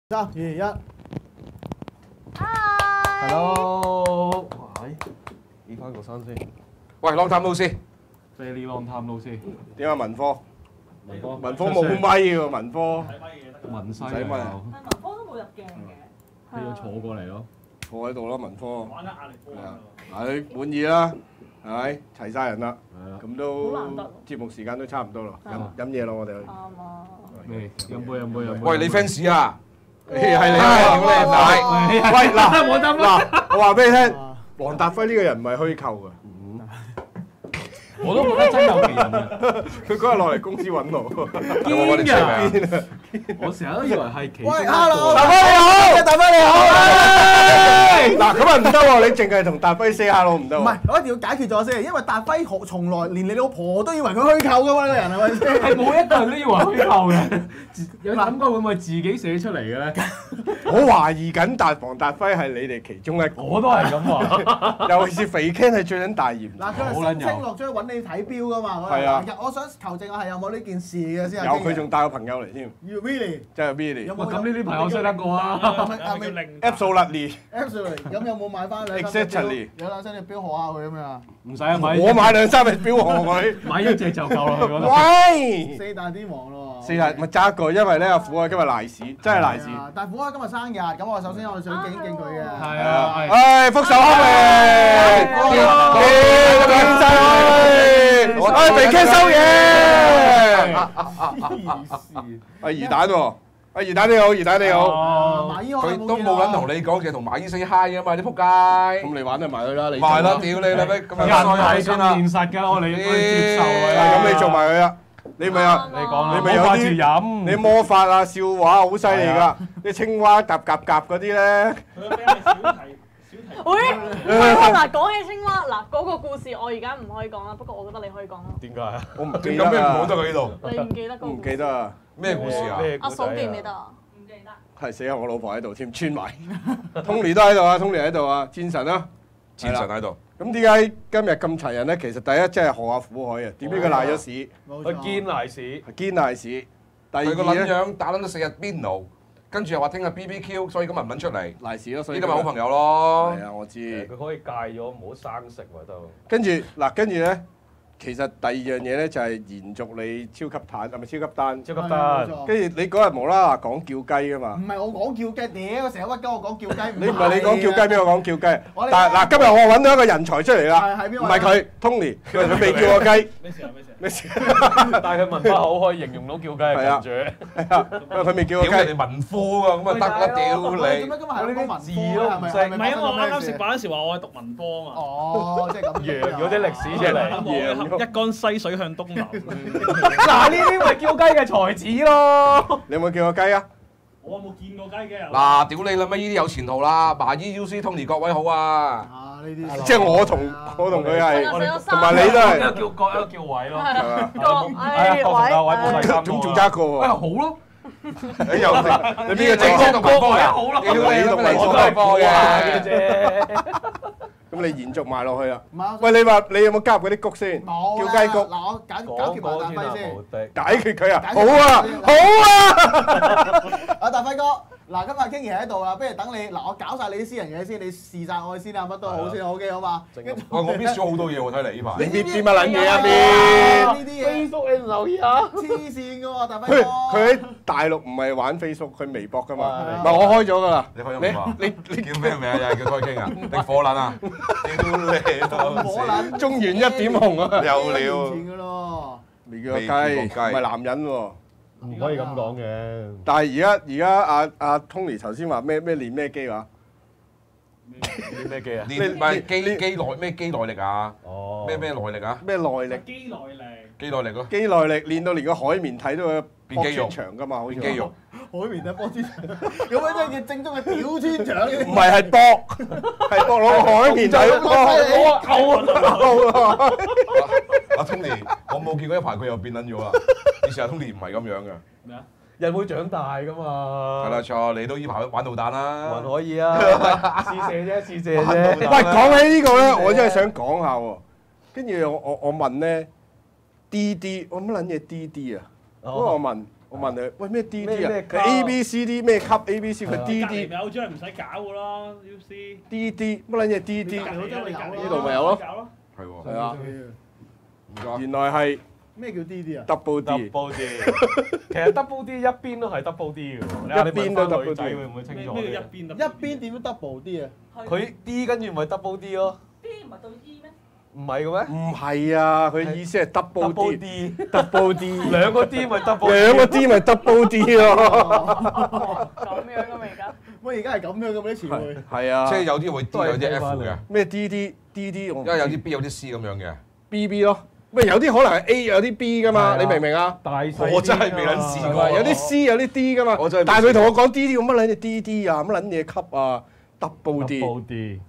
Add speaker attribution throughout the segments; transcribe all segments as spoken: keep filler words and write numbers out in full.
Speaker 1: 三二一
Speaker 2: ，Hello，喂，移翻個衫先。
Speaker 3: 喂，long time no see，
Speaker 2: Very long time no see。
Speaker 4: 點啊？文科，
Speaker 2: 文科，
Speaker 4: 文科冇咪喎，文科。
Speaker 2: 文西
Speaker 4: 唔使咪
Speaker 2: 啊，
Speaker 5: 但文科都冇入鏡嘅，
Speaker 2: 你要坐過嚟咯。
Speaker 4: 坐喺度啦，文科。
Speaker 6: 玩得壓力波啊！
Speaker 4: 嗱，你滿意啦，係咪？齊晒人啦，
Speaker 2: 係啊。
Speaker 4: 咁都
Speaker 5: 好難得
Speaker 4: 節目時間都差唔多咯，
Speaker 5: 係啊
Speaker 4: 飲飲嘢咯，我哋去。
Speaker 5: 啱啊！
Speaker 2: 咩？飲杯飲杯飲杯。
Speaker 3: 喂，你 fans 啊？
Speaker 4: 係你啊！
Speaker 3: 屌你奶！
Speaker 4: 喂嗱，
Speaker 2: 我得
Speaker 4: 嗱，我話俾你聽，黃達輝呢個人唔係虛構嘅。
Speaker 2: 我都覺得真有其人啊！
Speaker 4: 佢嗰日落嚟公司揾我，
Speaker 3: 有冇揾你簽名啊？
Speaker 2: 我成日都以為係其中
Speaker 1: 喂
Speaker 2: 一個。
Speaker 1: ，hello，
Speaker 4: 達輝你好，
Speaker 1: 大輝你好。
Speaker 4: 嗱咁啊唔得喎，你淨係同達輝 say hello 唔得喎。
Speaker 1: 唔係，我一定要解決咗先，因為達輝從從來連你老婆都以為佢虛構噶嘛，呢個人係咪先？
Speaker 2: 係冇一個人都以為虛構嘅，有諗過會唔會自己寫出嚟嘅咧？
Speaker 4: 我懷疑緊達黃達輝係你哋其中一個，
Speaker 2: 我都係咁話。
Speaker 4: 尤其是肥 Ken 係最撚大鹽。
Speaker 1: 嗱，佢係聲稱落咗去揾你睇標噶嘛。
Speaker 4: 係啊。
Speaker 1: 我想求證下係有冇呢件事嘅先。
Speaker 4: 有佢仲帶個朋友嚟添。
Speaker 1: You really？
Speaker 4: 真係 really。
Speaker 1: 有
Speaker 2: 喂，咁呢啲朋友識得過啊？
Speaker 1: 係咪
Speaker 6: 零
Speaker 4: Absolutely。
Speaker 1: ？Absolutely。咁有冇買翻兩三隻標
Speaker 4: Exactly。
Speaker 1: 有兩三隻標賀下佢咁樣？
Speaker 2: 唔使啊，買
Speaker 4: 我買兩三隻標賀佢。
Speaker 2: 買一隻就夠啦，佢覺得。
Speaker 4: 喂！
Speaker 1: 四大天王咯。
Speaker 4: 四大咪揸一個，因為咧阿虎啊今日賴屎，真係賴屎。
Speaker 1: 但係虎哥今日生日，咁我首先我想敬一敬佢嘅。
Speaker 2: 係啊，係。
Speaker 4: 唉，福壽康嚟！健仔，唉，肥 Ken 收嘢。阿魚蛋喎，阿魚蛋你好，魚蛋你好。
Speaker 2: 哦。
Speaker 1: 馬姨我
Speaker 3: 佢都冇撚同你講，其實同馬醫 say hi 啊嘛，你仆街。
Speaker 4: 咁你玩得埋佢啦，你。
Speaker 3: 埋啦，屌你啦咩？咁
Speaker 2: 人係咁現實㗎，我哋要接受
Speaker 4: 係
Speaker 2: 啊。
Speaker 4: 咁，你做埋佢啦。你咪啊，
Speaker 2: 你講啦，
Speaker 4: 你咪有
Speaker 2: 掛住
Speaker 4: 啲
Speaker 2: 飲。
Speaker 4: 你魔法啊、笑話好犀利㗎，啲青蛙夾夾夾嗰啲咧。
Speaker 6: 佢比較小題小題。
Speaker 5: 喂，喂嗱，講起青蛙嗱，嗰個故事我而家唔可以講啦，不過我覺得你可以講啦。
Speaker 2: 點解啊？
Speaker 4: 我唔記
Speaker 3: 有
Speaker 4: 得啊
Speaker 3: 咩唔好得佢呢度？
Speaker 5: 你唔記得嗰個故事？
Speaker 4: 唔記得啊，
Speaker 3: 咩故事啊？
Speaker 5: 阿嫂記唔記得啊？唔記得。
Speaker 4: 係死啊！我老婆喺度添，穿埋。Tony 都喺度啊，Tony 喺度啊，戰神啊。
Speaker 3: 戰神喺度。
Speaker 4: 咁點解今日咁齊人咧？其實第一真係賀下苦海啊，點知佢賴咗屎，
Speaker 2: 佢堅賴屎。
Speaker 4: 堅賴屎。第二
Speaker 3: 佢個撚
Speaker 4: 咧
Speaker 3: 樣打撚咗四日邊爐，跟住又話聽日 B B Q，所以今日唔撚出嚟。
Speaker 4: 賴屎咯，所以
Speaker 3: 呢啲咪好朋友咯。
Speaker 4: 係啊，我知。
Speaker 2: 佢可以戒咗唔好生食喎都。
Speaker 4: 跟住嗱，跟住咧，其實第二樣嘢咧就係延續你超級蛋，係咪超級單？
Speaker 2: 超級單。
Speaker 4: 跟住你嗰日無啦啦講叫雞噶嘛？
Speaker 1: 唔係我講叫雞，屌！成日屈鳩我講叫雞。
Speaker 4: 你唔係你講叫雞，邊個講叫雞？
Speaker 1: 我哋
Speaker 4: 但係嗱，今日我揾到一個人才出嚟啦，
Speaker 1: 係係邊位
Speaker 4: 唔係佢，Tony，佢話佢未叫過雞，
Speaker 6: 咩事啊？咩事啊？
Speaker 4: 咩事？
Speaker 2: 但係佢文化好，可以形容到叫雞
Speaker 4: 係啊
Speaker 2: 嘅感
Speaker 4: 係啊，因為佢未叫過雞。
Speaker 3: 屌你哋文科啊，咁啊得啦，屌
Speaker 1: 做咩
Speaker 3: 你！
Speaker 1: 今日係講文
Speaker 2: 字
Speaker 1: 科係咪？
Speaker 2: 都唔識
Speaker 1: 係
Speaker 6: 唔係啊！我啱啱食
Speaker 1: 飯。
Speaker 6: 飯嗰時話我係讀文科啊嘛。
Speaker 1: 哦，即係咁。
Speaker 2: 揚咗啲歷史出嚟。
Speaker 6: 我一竿西水向東流。
Speaker 2: 嗱，呢啲咪叫雞嘅才子咯。
Speaker 4: 你有冇叫過雞啊？
Speaker 6: 我冇見過雞嘅。
Speaker 3: 嗱，屌你啦咩？呢啲有前途啦！麻衣 U C Tony 各位好啊！
Speaker 1: 啊，呢啲
Speaker 4: 即係我同我同佢係，
Speaker 5: 我哋
Speaker 4: 同埋你都係，
Speaker 2: 一個叫角，一個叫偉咯。
Speaker 4: 係嘛？
Speaker 5: 個唉
Speaker 2: 係啊，角同阿偉冇第三個。
Speaker 4: 仲仲爭一個
Speaker 2: 喂，
Speaker 4: 喎。
Speaker 2: 好咯。
Speaker 4: 你又你邊個
Speaker 3: 正
Speaker 4: 正
Speaker 3: 讀文科嘅？
Speaker 2: 好咯。
Speaker 3: 屌你讀文
Speaker 2: 我都係科嘅啫。
Speaker 4: 咁你延續埋落去啦。
Speaker 1: 唔係
Speaker 4: 喂，你話你有冇加入嗰啲谷先？
Speaker 1: 冇
Speaker 4: 叫雞谷
Speaker 1: 嗱，我解解決埋大輝先。
Speaker 4: 解決佢啊！
Speaker 1: 解決
Speaker 4: 好啊，好啊！
Speaker 1: 阿大輝哥，嗱，今日 King 爺喺度啦，不如等你嗱，我搞晒你啲私人嘢先，你試晒我先啊，乜都好先，OK 好嘛？跟住
Speaker 3: 喂，我 miss 咗好多嘢喎，睇嚟呢排。
Speaker 4: 你搣啲乜撚嘢啊？搣！
Speaker 1: 呢啲嘢
Speaker 2: Facebook 你唔留意啊？
Speaker 1: 黐線㗎喎，大輝
Speaker 4: 佢
Speaker 1: 哥。
Speaker 4: 佢喺大陸唔係玩 Facebook，佢微博噶嘛。
Speaker 1: 係
Speaker 4: 唔係我開咗噶啦。
Speaker 3: 你開咗未啊？你你叫咩名啊？又係叫開傾啊？定火撚啊？屌你老
Speaker 1: 火撚
Speaker 4: 中原一點紅啊！
Speaker 3: 有料
Speaker 1: 幾年前㗎咯。
Speaker 4: 未叫過雞，
Speaker 3: 未叫過雞
Speaker 4: 唔係男人喎。
Speaker 2: 唔可以咁講嘅。
Speaker 4: 但係而家而家阿阿 Tony 頭先話咩咩練咩機話？
Speaker 2: 練咩機啊？
Speaker 3: 練唔係機機耐咩機耐力啊？
Speaker 2: 哦。
Speaker 3: 咩咩耐力啊？
Speaker 4: 咩耐力？
Speaker 6: 機耐力。
Speaker 3: 機耐力咯，
Speaker 4: 肌耐力練到連個海綿睇到佢
Speaker 3: 變肌肉
Speaker 4: 波穿牆㗎嘛，好似話
Speaker 3: 肌肉。
Speaker 1: 海綿啊，波穿牆，咁樣真係正宗嘅屌穿牆嘅。
Speaker 4: 唔係係搏，係搏攞個海綿睇波。
Speaker 1: 扣啊！
Speaker 3: 阿 Tony，我冇見過一排佢又變撚咗啦。以前阿 Tony 唔係咁樣嘅。
Speaker 6: 咩啊？
Speaker 2: 人會長大噶嘛。
Speaker 3: 係啦，錯，你都依排玩導彈啦。
Speaker 2: 還可以啊，試射啫，試射啫。
Speaker 4: 喂，講起呢個咧，我真係想講下喎。跟住我我我問咧 ，D D，我乜撚嘢 D D 啊？嗰個我問我問你，喂咩 D D 啊？
Speaker 2: 咩級
Speaker 4: 佢 A B C D 咩級 A B C 佢 D
Speaker 6: 隔離
Speaker 4: D
Speaker 6: 咪有張唔使搞噶啦 ，U C。
Speaker 4: D D 乜撚嘢 D D？
Speaker 1: 隔離有張咪有咯
Speaker 4: 呢度咪有咯
Speaker 6: 搞咯。
Speaker 3: 係喎。
Speaker 4: 係啊，
Speaker 3: 唔該。
Speaker 4: 原來係
Speaker 1: 咩叫 D D 啊？
Speaker 4: double D。
Speaker 2: double D，其實 double D 一邊都係 double D 嘅喎。你話你
Speaker 4: 一邊都
Speaker 2: 問翻
Speaker 4: double
Speaker 2: 女仔
Speaker 4: D
Speaker 2: 會唔會清楚
Speaker 6: 咩
Speaker 2: 啲？
Speaker 6: 叫一邊
Speaker 1: 一邊點樣 double D 啊？
Speaker 2: 佢 D 跟住咪 double D 咯，
Speaker 5: D 唔係到 E 咩？
Speaker 2: 唔係嘅咩
Speaker 4: 唔係啊，佢意思係 double
Speaker 2: ？double
Speaker 4: D。
Speaker 2: D，
Speaker 4: double D。
Speaker 2: 兩個 D 咪 double，
Speaker 4: 兩個 D 咪 double D 咯。
Speaker 5: 咁樣噶嘛而家？
Speaker 1: 喂，而家係咁樣嘅咩啲詞彙？
Speaker 4: 係啊。
Speaker 3: 即係有啲會 D 有啲 F 嘅，
Speaker 4: 咩 D D D D 我唔
Speaker 3: 因為有啲 B 有啲 C 咁樣嘅。
Speaker 4: B B 咯。喂，有啲可能係 A 有啲 B 噶嘛，
Speaker 2: 係啊
Speaker 4: 你明唔明啊？
Speaker 2: 大細
Speaker 3: 我真係未撚試過
Speaker 4: 係咪有啲 C 有啲 D 噶嘛
Speaker 3: 我真係未試過
Speaker 4: 但係佢同我講 D D 咁乜撚嘢 D D 啊，乜撚嘢級啊，double D。
Speaker 2: double D，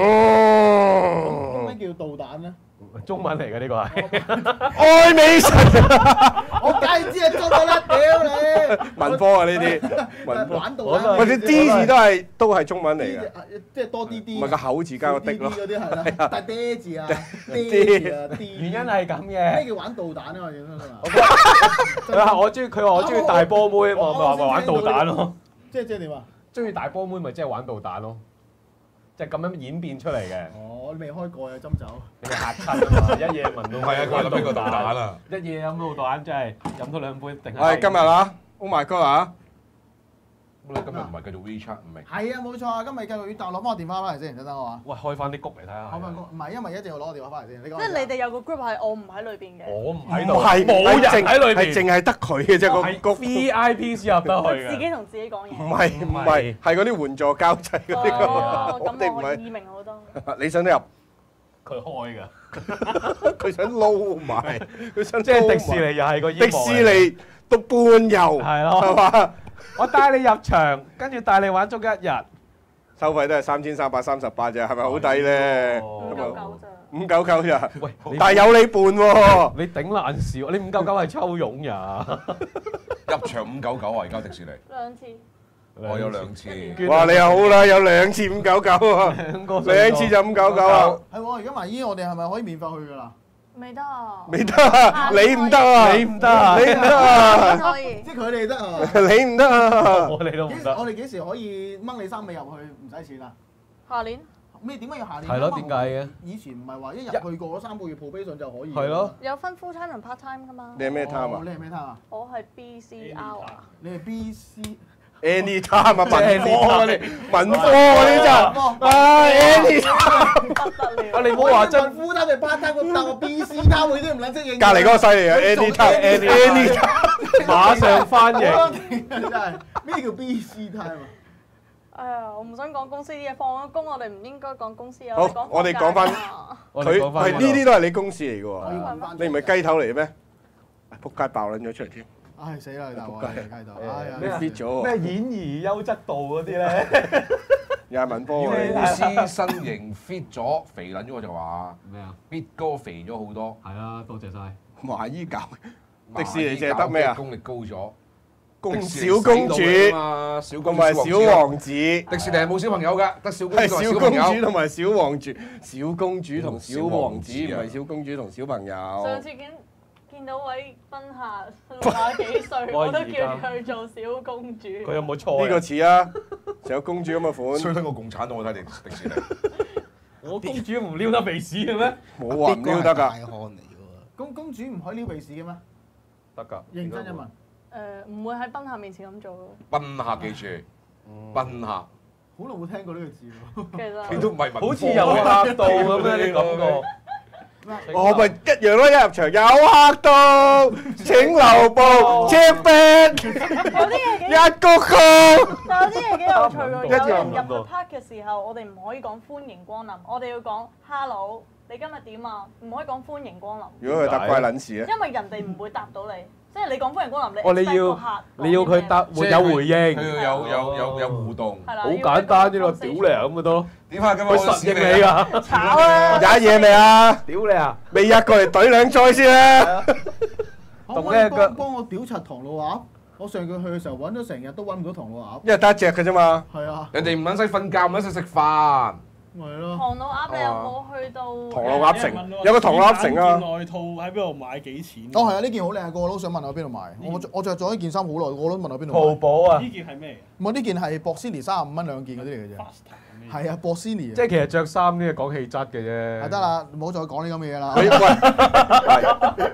Speaker 4: 哦，
Speaker 1: 咩叫導彈咧？
Speaker 2: 中文嚟嘅呢個係。
Speaker 4: 愛美神
Speaker 1: 我梗係知係中咗啦，屌你！
Speaker 4: 文科啊呢啲，文科。
Speaker 1: 玩導
Speaker 2: 我都係
Speaker 1: 彈。
Speaker 4: 或者 D 字都係都係中文嚟嘅，
Speaker 1: 即係多啲啲。
Speaker 4: 唔係個口字加個的咯。
Speaker 1: 嗰啲係啦，但係爹字啊，
Speaker 4: 爹
Speaker 1: 爹字啊，爹。
Speaker 2: 原因係咁
Speaker 1: 咩
Speaker 2: 嘅。
Speaker 1: 叫玩導彈啊？我認真啊！
Speaker 2: 佢話我中意，佢話我中意大波妹，我咪話咪玩導彈咯。
Speaker 1: 即係即係點啊？
Speaker 2: 中意大波妹咪即係玩導彈咯，即係咁樣演變出嚟嘅。
Speaker 1: 哦，我未開過啊，斟酒。
Speaker 2: 你咪嚇親啊嘛！一夜聞到
Speaker 3: 唔係啊，佢諗起個導彈啊！
Speaker 2: 一夜飲到導彈真係飲多兩杯定係。
Speaker 4: 係今日啊，Oh my God 啊！
Speaker 3: 咁你今日唔係繼續 WeChat 唔明？
Speaker 1: 係啊，冇錯啊，今日繼續要但攞翻我電話翻嚟先，等等我啊。
Speaker 2: 喂，開翻啲谷嚟睇下。
Speaker 1: 開翻工，唔係因為一定要攞個電話翻嚟先。你講。
Speaker 5: 即係你哋有個 group 係我唔喺裏邊嘅。
Speaker 2: 我唔喺度，
Speaker 4: 唔係
Speaker 2: 冇人
Speaker 4: 係淨
Speaker 2: 喺裏邊，
Speaker 4: 係淨係得佢嘅啫個
Speaker 2: 係
Speaker 4: 谷。
Speaker 2: V I P 先入得去
Speaker 5: 我
Speaker 2: 嘅。
Speaker 5: 自己同自己講
Speaker 4: 唔
Speaker 5: 嘢。
Speaker 4: 係唔係，係嗰啲援助交際嗰啲。
Speaker 5: 哦，
Speaker 4: 我哋唔係
Speaker 5: 咁我易明好多。
Speaker 4: 你想入？
Speaker 2: 佢開㗎，
Speaker 4: 佢想撈埋，佢想
Speaker 2: 即係迪
Speaker 4: 撈埋
Speaker 2: 士尼又係個
Speaker 4: 迪士尼讀半遊，
Speaker 2: 係咯
Speaker 4: 係嘛？
Speaker 2: 我帶你入場，跟住帶你玩足一日。
Speaker 4: 收費都係三千三百三十八啫，係咪好抵咧？
Speaker 2: 哦
Speaker 5: 五九九咋？
Speaker 4: 五九九咋？
Speaker 2: 喂，你
Speaker 4: 但係有你伴喎。
Speaker 2: 你頂爛事喎！你五九九係抽傭呀？
Speaker 3: 入場五九九啊！而家迪士尼，
Speaker 5: 兩次。
Speaker 3: 我有兩次。
Speaker 4: 哇！你又好啦，有兩次五九九啊，
Speaker 2: 兩個
Speaker 4: 兩次就五九九啊，
Speaker 1: 係喎，而家埋姨，我哋係咪可以免費去㗎啦？
Speaker 5: 未得啊。
Speaker 4: 未得啊，你唔得啊，
Speaker 2: 你唔得啊
Speaker 4: 你唔得啊，
Speaker 5: 可以。
Speaker 1: 即係佢哋得啊！
Speaker 4: 你唔得啊，
Speaker 2: 我哋都
Speaker 1: 幾時
Speaker 2: 唔得。
Speaker 1: 我哋幾時可以掹你衫尾入去唔使錢啊？
Speaker 5: 下年
Speaker 1: 咩點解要下年？
Speaker 2: 係咯，點解嘅？
Speaker 1: 以前唔係話一日去過嗰三個月 probation 就可以。
Speaker 2: 係咯。
Speaker 5: 有分 full time 同 part time 㗎嘛？
Speaker 4: 你係咩 time
Speaker 1: 哦
Speaker 4: 啊
Speaker 1: 你係咩 time 啊？
Speaker 5: 我係 B C hour。
Speaker 1: 你係 B C。
Speaker 4: ？Any time 啊，文科
Speaker 2: 即係 anytime
Speaker 4: 嗰啲，文科嗰啲咋？啊，any time，
Speaker 5: 不得了。
Speaker 2: 啊！你唔好話真，
Speaker 1: 夫單定 part time 個但我 B C time 佢都唔撚識應。
Speaker 4: 隔離嗰個犀利啊，any time，any time，
Speaker 2: 馬上翻譯。
Speaker 1: 真係咩叫 B C time 啊？
Speaker 5: 哎呀，我唔想講公司啲嘢，放咗工我哋唔應該講公司啊。
Speaker 4: 好我哋講返
Speaker 2: 我
Speaker 4: 佢
Speaker 2: 哋講翻
Speaker 4: 係呢啲都係你公司嚟嘅
Speaker 1: 我要
Speaker 4: 喎，
Speaker 1: 問翻
Speaker 4: 你唔係雞頭嚟嘅咩？仆街爆撚咗出嚟添，
Speaker 1: 唉死啦！你大鑊啊！你喺度，哎呀
Speaker 2: 咩啊
Speaker 4: fit 咗喎，
Speaker 2: 咩演而優質度嗰啲咧？
Speaker 4: 又係文科
Speaker 3: 護
Speaker 4: 嚟，
Speaker 3: 師身形 fit 咗，肥撚咗我就話
Speaker 2: 咩啊？
Speaker 3: ，fit 哥肥咗好多。
Speaker 2: 係啊，多謝晒。
Speaker 4: 華姨搞迪士尼淨係得咩啊？
Speaker 3: 功力高咗。
Speaker 4: 公
Speaker 3: 迪士尼
Speaker 4: 小公主
Speaker 3: 死到㗎嘛小公主
Speaker 4: 同埋小王子，
Speaker 3: 迪士尼係冇小朋友㗎，得小公
Speaker 4: 係
Speaker 3: 主同
Speaker 4: 小公
Speaker 3: 小朋友。
Speaker 4: 主同埋小王子，小公主同小王子，唔
Speaker 3: 小王子啊
Speaker 4: 係小公主同小朋友。
Speaker 5: 上次見見到位賓客六廿幾歲，我都叫佢做小公主。
Speaker 2: 佢有冇錯啊？
Speaker 4: 呢個似啊，成個公主咁嘅款，
Speaker 3: 衰得過共產黨，我睇迪迪士尼。
Speaker 2: 我公主唔撩得鼻屎嘅咩？
Speaker 4: 冇話唔撩得㗎。
Speaker 1: 公公主唔可以撩鼻屎嘅咩？
Speaker 2: 得㗎。
Speaker 1: 認真一問。
Speaker 5: 誒唔會喺賓客面前咁做咯。
Speaker 3: 賓客記住，賓客。
Speaker 1: 好耐冇聽過呢個字喎。
Speaker 5: 其實
Speaker 3: 你都唔係文科
Speaker 2: 好似有黑到咁樣，你感覺。
Speaker 4: 我咪一樣咯，一入場有黑到，請留步，check back，
Speaker 5: 有啲嘢幾
Speaker 4: 一鞠躬。
Speaker 5: 但有啲嘢幾有趣喎。
Speaker 2: 一
Speaker 5: 有人
Speaker 2: 樣諗到
Speaker 5: 入去 park 嘅時候，我哋唔可以講歡迎光臨，我哋要講 hello，你今日點啊？唔可以講歡迎光臨，
Speaker 4: 如果佢答怪撚事咧，
Speaker 5: 因為人哋唔會答到你。即係你講歡迎光臨，你
Speaker 2: 哦，你
Speaker 5: expect 個
Speaker 2: 要
Speaker 5: 客講
Speaker 2: 你要佢答
Speaker 5: 啲咩
Speaker 2: 會有回應，
Speaker 3: 佢要有有有有互動。
Speaker 5: 係啦，
Speaker 2: 好簡單啫喎，屌你啊咁咪得咯。
Speaker 3: 點啊？咁
Speaker 2: 佢實應你㗎，
Speaker 5: 炒啊！
Speaker 4: 有嘢未啊？
Speaker 2: 屌你啊！
Speaker 4: 未入過嚟懟兩災先啦。
Speaker 1: 可唔可以
Speaker 2: 同呢個
Speaker 1: 幫幫我屌柒唐老鴨？我上個去嘅時候揾咗成日都揾唔到唐老鴨。
Speaker 4: 因為得一隻嘅啫嘛。
Speaker 1: 係啊。
Speaker 3: 人哋唔撚使瞓覺，唔撚使食飯。
Speaker 1: 咪咯。
Speaker 5: 唐老鴨你有冇去到？
Speaker 4: 唐老鴨城有個唐老鴨城啊！
Speaker 6: 外套喺邊度買幾錢？
Speaker 1: 哦係啊，呢件好靚，個個都想問我喺邊度買。我我着咗呢件衫好耐，個個都問我邊度買。
Speaker 4: 淘寶啊！
Speaker 6: 呢件係咩？
Speaker 1: 唔係呢件係博斯尼三十五蚊兩件嗰啲嚟嘅啫。係啊，博斯尼。
Speaker 2: 即係其實着衫呢係講氣質嘅啫。
Speaker 1: 係得啦，唔好再講呢咁嘅嘢啦。
Speaker 4: 喂喂，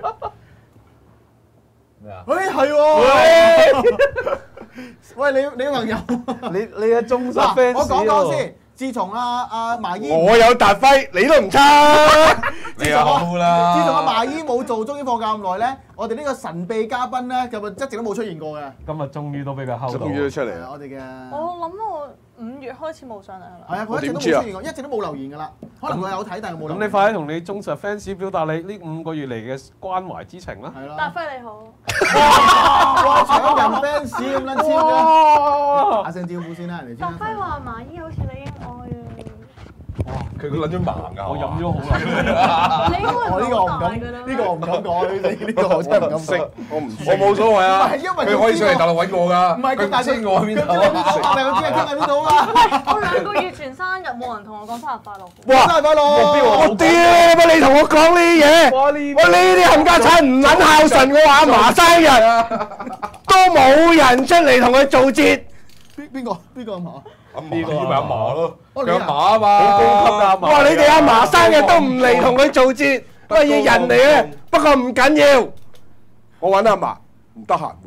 Speaker 2: 咩啊？
Speaker 1: 喂係喎。喂你你朋友，
Speaker 4: 你你嘅忠實
Speaker 1: 嗱
Speaker 4: fans
Speaker 1: 我講講先。自從阿阿麻衣，
Speaker 4: 我有達輝，你都唔差。
Speaker 3: 你又好啦。
Speaker 1: 自從阿麻衣冇做，終於放假咁耐咧，我哋呢個神秘嘉賓咧，咁啊一直都冇出現過嘅。
Speaker 2: 今日終於都俾佢睺到。
Speaker 4: 終於都出嚟啦！
Speaker 1: 我哋嘅
Speaker 5: 我諗我五月開始冇上嚟啦。
Speaker 1: 係啊，佢一直都冇出現過，一直都冇留言㗎啦。可能佢有睇，但係冇留言。
Speaker 2: 咁你快啲同你忠實 fans 表達你呢五個月嚟嘅關懷之情啦。
Speaker 1: 係啦。
Speaker 5: 達輝你好。
Speaker 1: 哇！搶人 fans 咁撚黐嘅。打聲招呼先啦，人哋先。
Speaker 5: 達輝話麻衣好似你應愛啊。
Speaker 3: 佢個撚咗盲㗎。
Speaker 2: 我飲咗好耐。
Speaker 5: 你應該
Speaker 1: 我呢個我唔敢，呢個我唔敢講，呢呢個我真係唔敢
Speaker 4: 識
Speaker 1: 講。
Speaker 4: 我唔
Speaker 3: 我冇所謂啊。
Speaker 1: 唔係因為
Speaker 3: 佢可以上嚟大陸揾我㗎。
Speaker 1: 唔係佢，但係
Speaker 3: 知我喺邊度啊？
Speaker 1: 但係佢知係傾喺邊度啊嘛。
Speaker 5: 我兩個月前生日冇人同我講生日快樂。
Speaker 4: 哇！
Speaker 1: 生日快樂！
Speaker 4: 我屌乜你同我講呢啲嘢？
Speaker 2: 哇！呢
Speaker 4: 喂，呢啲冚家產唔撚孝順我阿嫲生日，都冇人出嚟同佢做節。
Speaker 1: 邊邊個邊個阿嫲？
Speaker 3: 阿嫲呢咪阿嫲咯，
Speaker 1: 哦
Speaker 3: 佢阿嫲啊嘛。
Speaker 2: 好高級㗎阿嫲。
Speaker 4: 哇！你哋阿嫲生日都唔嚟同佢做節，乜嘢人嚟嘅？不過唔緊要，我揾阿嫲唔得閒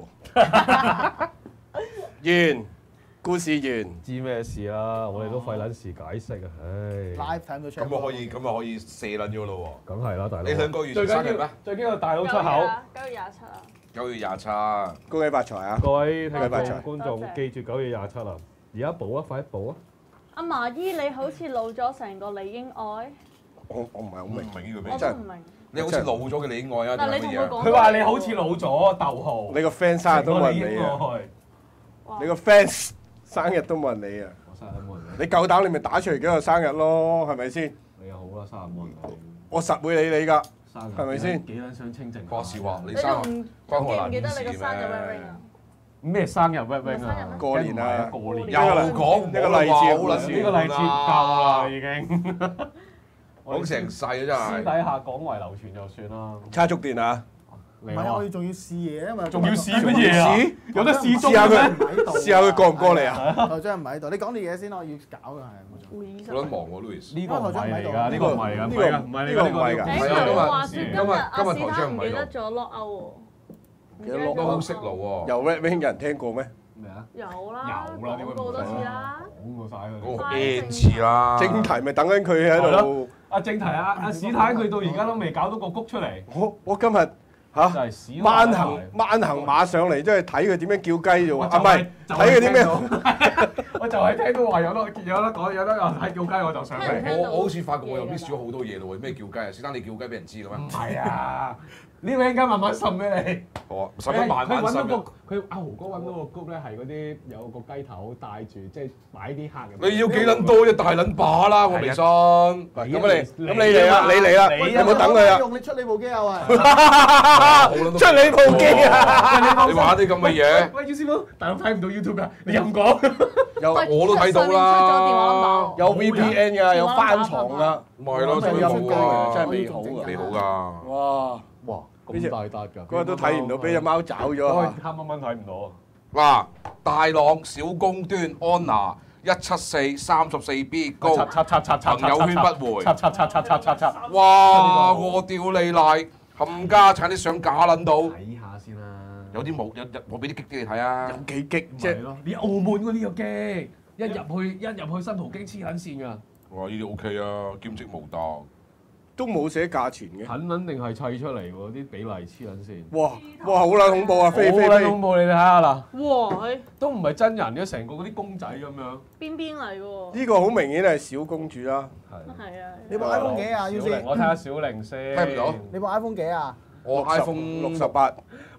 Speaker 4: 喎。完，故事完。
Speaker 2: 知咩事啦？我哋都費撚事解釋啊！唉。
Speaker 1: live 睇唔到 check。
Speaker 3: 咁啊可以，咁啊可以射撚咗咯喎。
Speaker 2: 梗係啦，大佬。
Speaker 3: 你兩個月
Speaker 2: 最緊
Speaker 3: 前生日咩
Speaker 2: 要？最緊要大佬出口。
Speaker 5: 九月廿七啊！
Speaker 3: 九月廿七。
Speaker 4: 恭喜發財啊！
Speaker 2: 各位聽眾
Speaker 4: 多謝
Speaker 2: 觀眾
Speaker 5: 多謝
Speaker 2: 記住九月廿七啊！而家補啊，快啲補啊！
Speaker 5: 阿麻姨你好似老咗成個李英愛，
Speaker 4: 我我唔係好
Speaker 3: 唔
Speaker 4: 明。
Speaker 3: 明呢個咩？
Speaker 5: 我都唔明。
Speaker 3: 你好似老咗嘅李愛啊？
Speaker 5: 但係你
Speaker 3: 定係乜嘢啊？
Speaker 5: 同佢講，
Speaker 2: 佢話你好似老咗，逗號。
Speaker 4: 你個 fans 生日都冇人理啊！你個 fans 生日都冇人理啊！
Speaker 2: 我生日冇人理。
Speaker 4: 你夠膽你咪打出嚟幾個生日咯，係咪先？
Speaker 2: 你又好啦，生日冇人理。
Speaker 4: 我實會理你㗎。
Speaker 2: 生日
Speaker 4: 係咪先
Speaker 2: 幾撚想清靜？
Speaker 3: 話時話，你
Speaker 5: 你
Speaker 3: 生
Speaker 5: 仲
Speaker 3: 關我
Speaker 5: 記唔記得
Speaker 3: 撚事
Speaker 5: 你個生日 ring
Speaker 3: 咩
Speaker 5: 啊？？
Speaker 2: 咩生日 wing wing 啊？
Speaker 4: 過年啊
Speaker 2: 過年
Speaker 3: 又講唔
Speaker 4: 一個勵志
Speaker 3: 好
Speaker 4: 嘅故事
Speaker 3: 撚
Speaker 2: 呢個勵志夠啦，已經。
Speaker 3: 講成世啊真
Speaker 2: 私
Speaker 3: 係。
Speaker 2: 底下廣為流傳就算啦。
Speaker 4: 叉足電啊！
Speaker 1: 唔係啊，我哋仲要試嘢啊嘛。
Speaker 2: 仲要試乜嘢啊？
Speaker 4: 試
Speaker 2: 有得試
Speaker 4: 試下佢
Speaker 1: 唔喺度。
Speaker 4: 試下佢過唔過嚟啊？
Speaker 1: 台長唔喺度，你講啲嘢先，我要搞㗎係。
Speaker 5: 會議室。
Speaker 3: 好撚忙喎，Louis。
Speaker 2: 呢個唔係嚟㗎，呢個唔係㗎，唔
Speaker 4: 呢個
Speaker 2: 係㗎，唔係
Speaker 4: 呢個唔係㗎
Speaker 5: 誒，
Speaker 3: 係啊
Speaker 5: 佢話説
Speaker 3: 今日
Speaker 5: 今日阿
Speaker 3: 今日
Speaker 5: 史丹唔
Speaker 3: 台長唔喺度
Speaker 5: 記得咗 lock out 喎。唔記得咗
Speaker 3: 都好
Speaker 5: lock
Speaker 3: 識
Speaker 5: out
Speaker 3: 路喎。
Speaker 4: 有 Red Wing 有人聽過咩？
Speaker 2: 咩啊？
Speaker 5: 有啦，
Speaker 2: 有啦，點會
Speaker 5: 講過好多次啦。
Speaker 2: 講過晒
Speaker 3: 嗰個
Speaker 2: 佢。
Speaker 3: N 次啦。
Speaker 4: 正題咪等緊佢喺度。
Speaker 2: 阿正題啊，阿史太佢到而家都未搞到個谷出嚟，
Speaker 4: 我我今日
Speaker 2: 就
Speaker 4: 嚇
Speaker 2: 係史
Speaker 4: 掹行掹行馬上嚟，即係睇佢點樣叫雞啫喎。啊唔係睇佢點樣。
Speaker 2: 我就係聽到話有得有得講有得話睇叫雞我就上嚟。
Speaker 3: 我我好似發覺我又 miss 咗好多嘢咯喎，咩叫雞啊？史丹你叫雞俾人知嘅咩？
Speaker 2: 唔係啊，呢個應該慢慢滲俾你。
Speaker 3: 好啊，使乜慢慢滲
Speaker 2: 佢揾到
Speaker 3: 啊？
Speaker 2: 個佢阿豪哥揾到個谷咧係嗰啲有個雞頭帶住，即係擺啲客入。
Speaker 3: 你要幾撚多啫？大撚把啦，我微信。
Speaker 4: 咁你咁你嚟啦，你嚟啦，
Speaker 2: 你
Speaker 4: 你唔好等佢啊！
Speaker 1: 用你出你部機啊喂！
Speaker 4: 出你部機啊！
Speaker 3: 你玩啲咁嘅嘢，
Speaker 2: 喂，姚師傅，大佬睇唔到 YouTube 㗎，你任講。
Speaker 4: 有
Speaker 3: 我都睇到啦。
Speaker 4: 有 V P N 㗎，有翻床㗎。
Speaker 3: 咪係咯，
Speaker 1: 真係
Speaker 3: 最好
Speaker 1: 有
Speaker 3: 啊，
Speaker 4: 真係美好㗎。
Speaker 3: 美好㗎。
Speaker 4: 哇！
Speaker 2: 哇，咁大笪㗎。
Speaker 4: 嗰日都睇唔到，俾只貓找咗
Speaker 2: 嗰
Speaker 4: 啊！
Speaker 2: 黑蚊蚊睇唔到啊。
Speaker 3: 嗱，大朗小公端安娜一七四三十四 B 高，
Speaker 2: 插插插插插
Speaker 3: 朋友圈不回
Speaker 2: 插。插插插插插插。
Speaker 3: 哇！我屌你賴，冚家產啲相假撚到，
Speaker 2: 睇下先啦。
Speaker 3: 有啲冇，有有我俾啲激啲你睇啊！
Speaker 4: 有幾激啫？
Speaker 2: 即係咯，連澳門嗰啲又激，一入去一入去新葡京黐撚線㗎。
Speaker 3: 哇！呢啲 OK 啊，兼職無當。
Speaker 4: 都冇寫價錢嘅。
Speaker 2: 肯肯定係砌出嚟喎，啲比例黐撚線。
Speaker 4: 哇！哇！好撚恐怖啊！飛飛飛！
Speaker 2: 好撚恐怖，你睇下嗱，
Speaker 5: 哇！佢
Speaker 2: 都唔係真人嘅，成個嗰啲公仔咁樣。
Speaker 5: 邊邊嚟喎？
Speaker 4: 呢個好明顯係小公主啦。
Speaker 2: 係。
Speaker 5: 係啊。
Speaker 1: 你部 iPhone 幾啊？
Speaker 2: 小
Speaker 1: 要先？
Speaker 2: 玲，我睇下小玲先。
Speaker 3: 聽唔到
Speaker 1: 你部 iPhone 幾啊？
Speaker 3: 我 iPhone
Speaker 4: 六十八。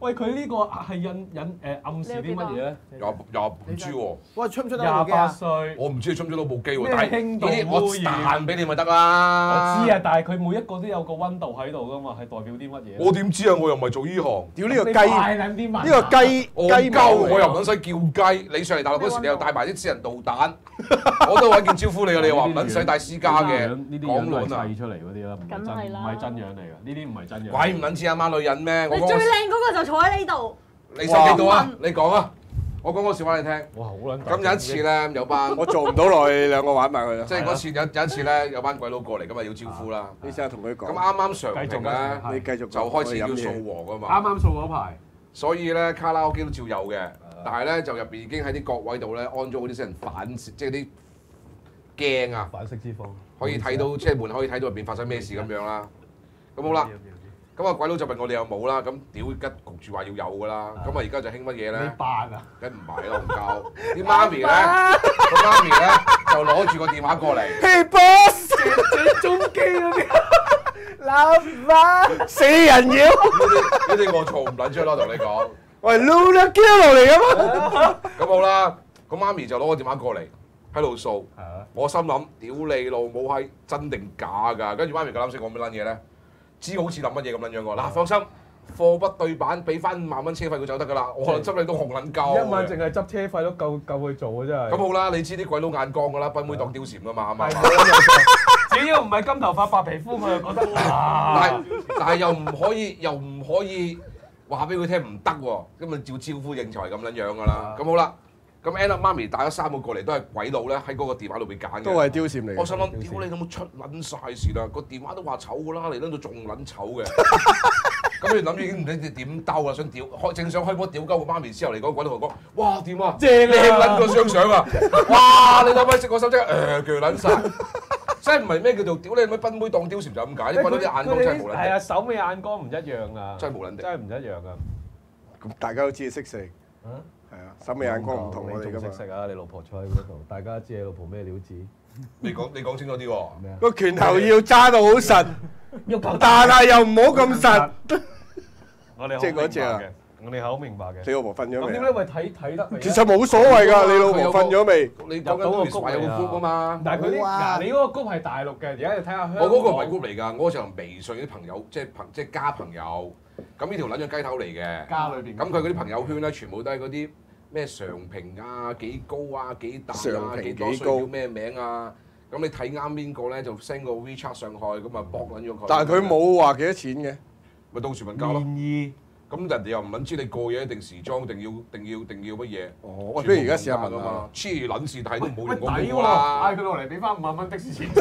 Speaker 2: 喂，佢呢個係印引誒暗示啲乜嘢咧？
Speaker 3: 廿廿唔知喎，
Speaker 1: 喂，出唔出得
Speaker 2: 廿
Speaker 1: 部機啊？
Speaker 2: 八歲。
Speaker 3: 我唔知你出唔出到部機喎，
Speaker 2: 咩
Speaker 3: 但係
Speaker 2: 輕度
Speaker 3: 呢啲我
Speaker 2: 污染
Speaker 3: 彈俾你咪得啦。
Speaker 2: 我知啊，但係佢每一個都有個温度喺度噶嘛，係代表啲乜嘢？
Speaker 3: 我點知啊？我又唔係做呢行。
Speaker 4: 屌呢個雞，
Speaker 2: 快撚啲問
Speaker 4: 呢個雞
Speaker 3: 我
Speaker 4: 雞
Speaker 3: 鳩，
Speaker 4: 毛
Speaker 3: 我又唔撚使叫雞。你上嚟大陸嗰時，你又帶埋啲私人導彈，我都揾件招呼你啊！你又話唔撚使帶私家嘅，
Speaker 2: 呢啲
Speaker 3: 講
Speaker 2: 樣都
Speaker 3: 卵啊！
Speaker 2: 係砌出嚟嗰啲啦，唔係真
Speaker 5: 梗係啦
Speaker 2: 唔係真樣嚟㗎，呢啲唔係真樣。
Speaker 3: 鬼唔撚似阿媽女人咩？我
Speaker 5: 你
Speaker 3: 講個
Speaker 5: 最靚嗰個就坐喺呢度。
Speaker 3: 你手幾多啊？你講啊！我講個笑話你聽。
Speaker 2: 哇，好撚！
Speaker 3: 咁有一次咧，有班
Speaker 4: 我做唔到落去，兩個玩埋佢啦。
Speaker 3: 即係嗰次有有一次咧，有班鬼佬過嚟，咁啊要招呼啦。
Speaker 4: 你試下同佢講。
Speaker 3: 咁啱啱常平
Speaker 2: 繼續
Speaker 3: 咧
Speaker 2: 啦，
Speaker 4: 你繼續講
Speaker 3: 就開始叫掃
Speaker 4: 我飲嘢
Speaker 3: 黃噶嘛。
Speaker 2: 啱啱掃嗰排，
Speaker 3: 所以咧卡拉 OK 都照有嘅，但係咧就入邊已經喺啲角位度咧安咗嗰啲私人反，即係啲鏡啊，
Speaker 2: 反式脂肪，
Speaker 3: 可以睇到即係門可以睇到入邊發生咩事咁樣啦。咁好啦，咁啊鬼佬就問我哋又冇啦，咁屌吉焗住話要有㗎啦。咁啊而家就興乜嘢
Speaker 2: 你
Speaker 3: 咧？
Speaker 2: 扮啊！
Speaker 3: 梗唔係啦，唔教啲媽咪咧，個媽咪咧就攞住個電話過嚟。
Speaker 4: Hey boss，
Speaker 2: 最中機嗰啲，
Speaker 1: 老闆，
Speaker 4: 死人妖，
Speaker 3: 呢啲呢啲我嘈唔撚出啦，同你講。
Speaker 4: 喂 Luna Kill 嚟㗎嘛？
Speaker 3: 咁好啦，個媽咪就攞個電話過嚟喺度掃。
Speaker 2: 係啊，
Speaker 3: 我心諗屌你老母閪，真定假㗎？跟住媽咪夠膽識講乜撚嘢咧？知好似諗乜嘢咁撚樣喎。嗱，放心，貨不對版，俾翻五萬蚊車費佢就得㗎啦。我可能執你都紅撚鳩。
Speaker 2: 一晚淨係執車費都夠夠佢做啊！真係。
Speaker 3: 咁好啦，你知啲鬼佬眼光㗎啦，賓妹當貂蟬㗎嘛，係嘛？
Speaker 2: 只要唔係金頭髮白皮膚，佢就覺得
Speaker 3: 但
Speaker 2: 啊
Speaker 3: 係但係又唔可以，又唔可以話俾佢聽唔得喎。咁啊照招呼應酬係咁撚樣㗎啦。咁好啦，咁 end up 媽咪帶咗三個過嚟，都係鬼佬咧喺嗰個電話度邊揀嘅。
Speaker 4: 都係貂蟬嚟嘅。
Speaker 3: 我心諗，屌你有冇出撚晒事啦？個電話都話醜㗎啦，嚟撚到仲撚醜嘅。咁你諗住已經唔知點兜啦，想屌開正想開波屌鳩個媽咪之後嚟講，鬼佬同我講：哇點啊，
Speaker 2: 正啊
Speaker 3: 靚撚個雙相啊！哇你睇唔睇識我手即係誒鋸撚晒，真係唔係咩叫做屌你乜賓妹當貂蟬就咁解？啲鬼佬啲眼光真係冇撚
Speaker 2: 係啊，手尾眼光唔一樣啊，
Speaker 3: 真係冇撚地
Speaker 2: 真係唔一樣啊。
Speaker 4: 咁大家都知你識食，係啊，審美眼光唔同我哋㗎嘛。
Speaker 2: 你仲識食啊？你老婆坐喺嗰度，大家知你老婆咩料子？
Speaker 3: 你講你講清楚啲喎。
Speaker 2: 咩啊？
Speaker 4: 個拳頭要揸到好實，
Speaker 2: 要求
Speaker 4: 但係又唔好咁實。
Speaker 2: 我哋
Speaker 4: 即係嗰隻啊
Speaker 2: 嘅，我哋係好明白嘅。
Speaker 4: 你老婆瞓咗
Speaker 2: 咁點解
Speaker 4: 未啊？
Speaker 2: 會睇睇得你
Speaker 4: 其實冇所謂㗎，你老婆瞓咗未？
Speaker 3: 你講緊 Louis 話有個 group 啊嘛。
Speaker 2: 但係佢啲
Speaker 1: 好啊
Speaker 2: 嗱，你嗰個 group 係大陸嘅，而家你睇下香港。
Speaker 3: 我嗰個唔係 group 嚟㗎，我嗰時候微信啲朋友，即係朋即係加朋友。咁呢條撚樣雞頭嚟嘅。
Speaker 1: 家裏邊
Speaker 3: 咁佢嗰啲朋友圈咧，全部都係嗰啲咩常平啊、幾高啊、幾大啊、
Speaker 4: 常平
Speaker 3: 幾多歲
Speaker 4: 幾高
Speaker 3: 叫咩名啊？咁你睇啱邊個咧，就 send 個 WeChat 上去，咁啊搏撚咗佢。
Speaker 4: 但係佢冇話幾多錢嘅。
Speaker 3: 咪到時問價咯。
Speaker 2: 建議
Speaker 3: 咁人哋又唔撚知你過嘢定時裝定要定要定要乜嘢？
Speaker 4: 哦，喂，不如而家試下問下
Speaker 3: 㗎嘛。黐撚線睇都冇
Speaker 2: 喂
Speaker 3: 用嗰
Speaker 2: 抵喎，
Speaker 3: 個啦。
Speaker 2: 嗌佢落嚟俾翻五萬蚊的士錢。抵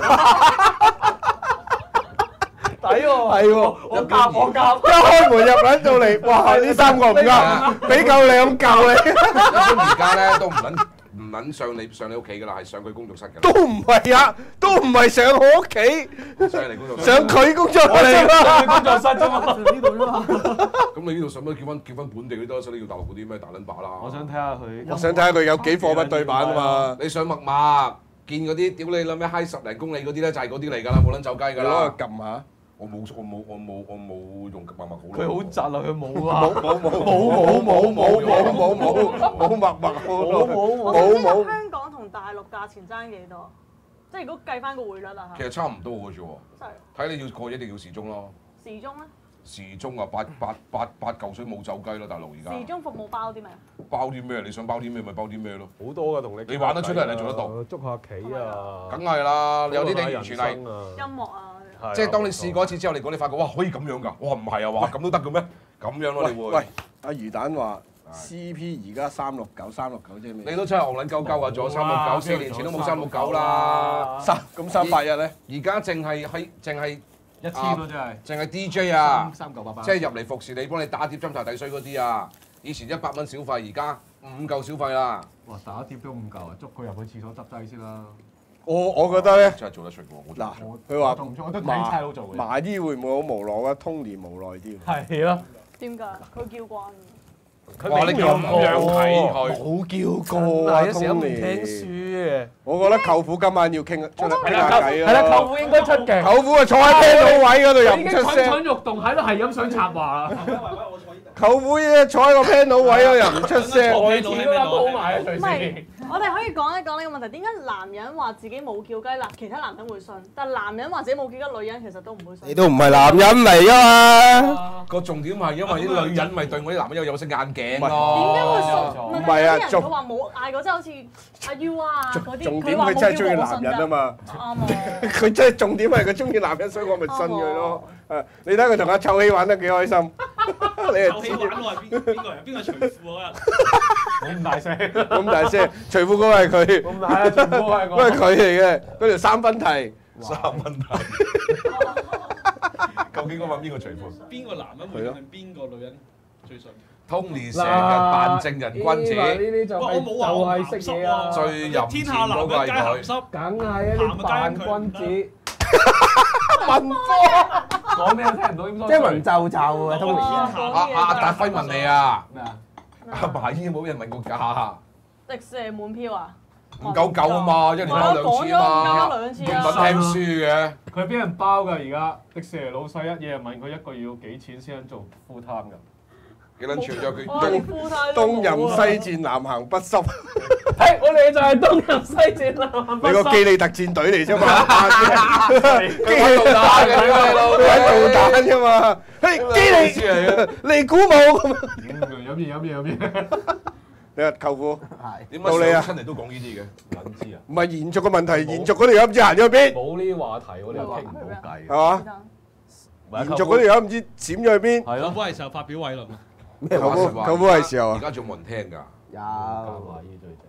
Speaker 2: 喎，
Speaker 4: 係喎
Speaker 2: 我夾我夾。
Speaker 4: 一開門入撚到嚟，哇！呢三個唔啱，俾夠兩嚿你。
Speaker 3: 一般而家咧都唔撚唔撚上你上你屋企㗎啦，係上佢工作室㗎啦。
Speaker 4: 都唔係啊，都唔係上我屋企，
Speaker 3: 上嚟工作室。
Speaker 4: 上佢工作室
Speaker 2: 我
Speaker 4: 嚟啦。
Speaker 2: 去工作室啫嘛。
Speaker 1: 呢度啫嘛。
Speaker 3: 咁你呢度使乜叫翻叫翻本地嗰啲多，使你要大陸嗰啲咩大撚把啦？
Speaker 2: 我想睇下佢。
Speaker 4: 我想睇下佢有幾貨不對版啊嘛。
Speaker 3: 你上陌陌見嗰啲屌你諗咩閪十零公里嗰啲咧，就係嗰啲嚟㗎啦，冇撚走雞㗎
Speaker 4: 你攞
Speaker 3: 啦
Speaker 4: 去。撳下。
Speaker 3: 我冇我冇我冇我冇用陌陌好耐。
Speaker 2: 佢好窒啊！佢冇啊！
Speaker 4: 冇冇冇冇冇冇冇冇冇冇冇默默冇冇
Speaker 5: 我想知道
Speaker 4: 冇。
Speaker 5: 香港同大陸價錢爭幾多？即係如果計翻個匯率啊
Speaker 3: 其實差唔多嘅啫喎，
Speaker 5: 真係
Speaker 3: 睇你要過一定要時鐘咯。
Speaker 5: 時鐘咧？
Speaker 3: 時鐘啊，八八八八嚿水冇走雞咯，大陸而家。
Speaker 5: 時鐘服務包啲咩啊？
Speaker 3: 包啲咩？你想包啲咩咪包啲咩咯。
Speaker 2: 好多㗎同你。
Speaker 3: 你玩得出嚟你做得到。
Speaker 2: 捉下棋啊！
Speaker 3: 梗係啦，有啲你完全係。
Speaker 5: 音樂啊！
Speaker 3: 即係當你試過一次之後，你講你發覺哇可以咁樣㗎，我話唔係啊，哇咁都得嘅咩？咁樣咯，你會。
Speaker 4: 喂，阿魚蛋話 C P 而家三六九三六九啫咩？
Speaker 3: 你都真係戇撚鳩鳩啊！仲有三六九，四年前都冇三六九啦。
Speaker 4: 三咁三八一咧？
Speaker 3: 而家淨係喺淨係
Speaker 2: 一千咯，真係。
Speaker 3: 淨係 D J 啊，
Speaker 2: 三九八八。
Speaker 3: 即係入嚟服侍你，幫你打碟斟茶遞水嗰啲啊。以前一百蚊小費，而家五嚿小費啦。
Speaker 2: 哇！打碟都唔夠啊！捉佢入去廁所執低先啦。
Speaker 4: 我我覺得咧，
Speaker 3: 真係做得出喎！我
Speaker 4: 嗱
Speaker 2: 我，
Speaker 4: 佢話
Speaker 2: 我同我都睇差佬做嘅。
Speaker 4: 麻姨會唔會好無奈啊？通年無奈啲。
Speaker 2: 係咯。
Speaker 5: 點解？佢叫慣。
Speaker 3: 哇！你咁樣睇佢，
Speaker 4: 冇叫過啊！
Speaker 2: 有時都唔聽
Speaker 4: 通年。
Speaker 2: 書嘅。
Speaker 4: 我覺得舅父今晚要傾出嚟傾下偈
Speaker 2: 係啦，舅
Speaker 4: 咯。
Speaker 2: 父應該出嘅。
Speaker 4: 舅父啊，坐喺聽到位嗰度又唔
Speaker 2: 已經
Speaker 4: 出聲。
Speaker 2: 蠢蠢欲動喺度，係咁想插話啦。
Speaker 4: 舅舅父依坐喺個 panel 位啊，又唔出聲。
Speaker 2: 我錢都鋪埋啊，隨
Speaker 5: 唔係
Speaker 2: 時。，
Speaker 5: 我哋可以講一講呢個問題。點解男人話自己冇叫雞嗱，其他男人會信，但係男人話自己冇叫雞，女人其實都唔會信。
Speaker 4: 你都唔係男人嚟噶嘛？
Speaker 3: 個重點係因為啲女人咪對我啲男人有有色眼鏡
Speaker 5: 點
Speaker 3: 咯。
Speaker 5: 解會信？
Speaker 2: 唔
Speaker 5: 唔
Speaker 4: 係啊
Speaker 5: 係有啲人佢話冇嗌過，即係好似阿 U 啊嗰啲，
Speaker 4: 重點
Speaker 5: 佢話冇
Speaker 4: 佢真係中意
Speaker 5: 叫過我信
Speaker 4: 男人啊嘛。
Speaker 5: 啱啊！
Speaker 4: 佢真係重點係佢中意男人，所以我咪信佢咯。誒，你睇佢同阿臭希玩得幾開心，你係知
Speaker 6: 臭氣玩我係邊邊個人？邊個除褲嗰日？
Speaker 2: 冇咁大聲，
Speaker 4: 咁大聲，除褲嗰個係佢，
Speaker 2: 咁大啊，全部係
Speaker 4: 嗰係佢嚟嘅，嗰條三分題。
Speaker 3: 三問題。究竟嗰問邊個除褲
Speaker 6: 邊個男人會信邊個女人最信？
Speaker 3: ？Tony 成日扮正人君子，
Speaker 2: 呢啲就
Speaker 6: 喂，
Speaker 2: 係
Speaker 6: 我冇話我
Speaker 2: 就係識嘢啊，
Speaker 3: 最淫
Speaker 6: 天下
Speaker 3: 賤嗰個係
Speaker 6: 男人皆鹹
Speaker 3: 佢。
Speaker 6: 濕。
Speaker 2: 梗係啊，啲扮君子。
Speaker 4: 文科
Speaker 2: 講咩都聽唔到，點
Speaker 7: 即係文縐縐啊，Tony。
Speaker 3: 阿阿阿達輝問你啊，
Speaker 2: 咩啊？
Speaker 3: 阿爸已經冇人問過價，
Speaker 5: 迪士尼滿票啊！
Speaker 3: 唔夠夠啊嘛，一年交兩次啊嘛，唔
Speaker 5: 講咗唔夠兩次
Speaker 3: 撚
Speaker 5: 啊！
Speaker 3: 聽書嘅。
Speaker 2: 佢俾人包㗎而家，迪士尼老細一嘢問佢一個月要幾錢先肯做 full time 㗎。
Speaker 3: 幾撚串咗佢
Speaker 5: 我連
Speaker 3: 東
Speaker 5: full time 都
Speaker 4: 東
Speaker 5: 冇啊
Speaker 4: 淫西戰，南行北濕。
Speaker 2: 係，我哋就係東入西戰啦。
Speaker 4: 你個基利特戰隊嚟啫嘛，
Speaker 3: 佢玩導彈嘅，佢老
Speaker 4: 佢玩導彈啫嘛。嘿，基利
Speaker 3: 嚟嘅。
Speaker 4: 利鼓舞咁。
Speaker 2: 飲嘢飲嘢飲嘢。
Speaker 4: 你話舅父
Speaker 7: 係。
Speaker 3: 點
Speaker 4: 到你啊
Speaker 3: 解上親嚟都講呢啲嘅？
Speaker 2: 撚知啊！
Speaker 4: 唔係延續個問題，延續嗰條友唔知行咗去邊，
Speaker 2: 冇呢啲話題，我哋又傾唔到偈。
Speaker 4: 係嘛？延續嗰條友唔知閃咗去邊。
Speaker 2: 係咯。
Speaker 6: 我嗰係時候發表偉論啊！
Speaker 4: 舅父，舅父係時候啊，
Speaker 3: 而家仲冇人聽㗎。
Speaker 7: 有。
Speaker 2: 話呢最正。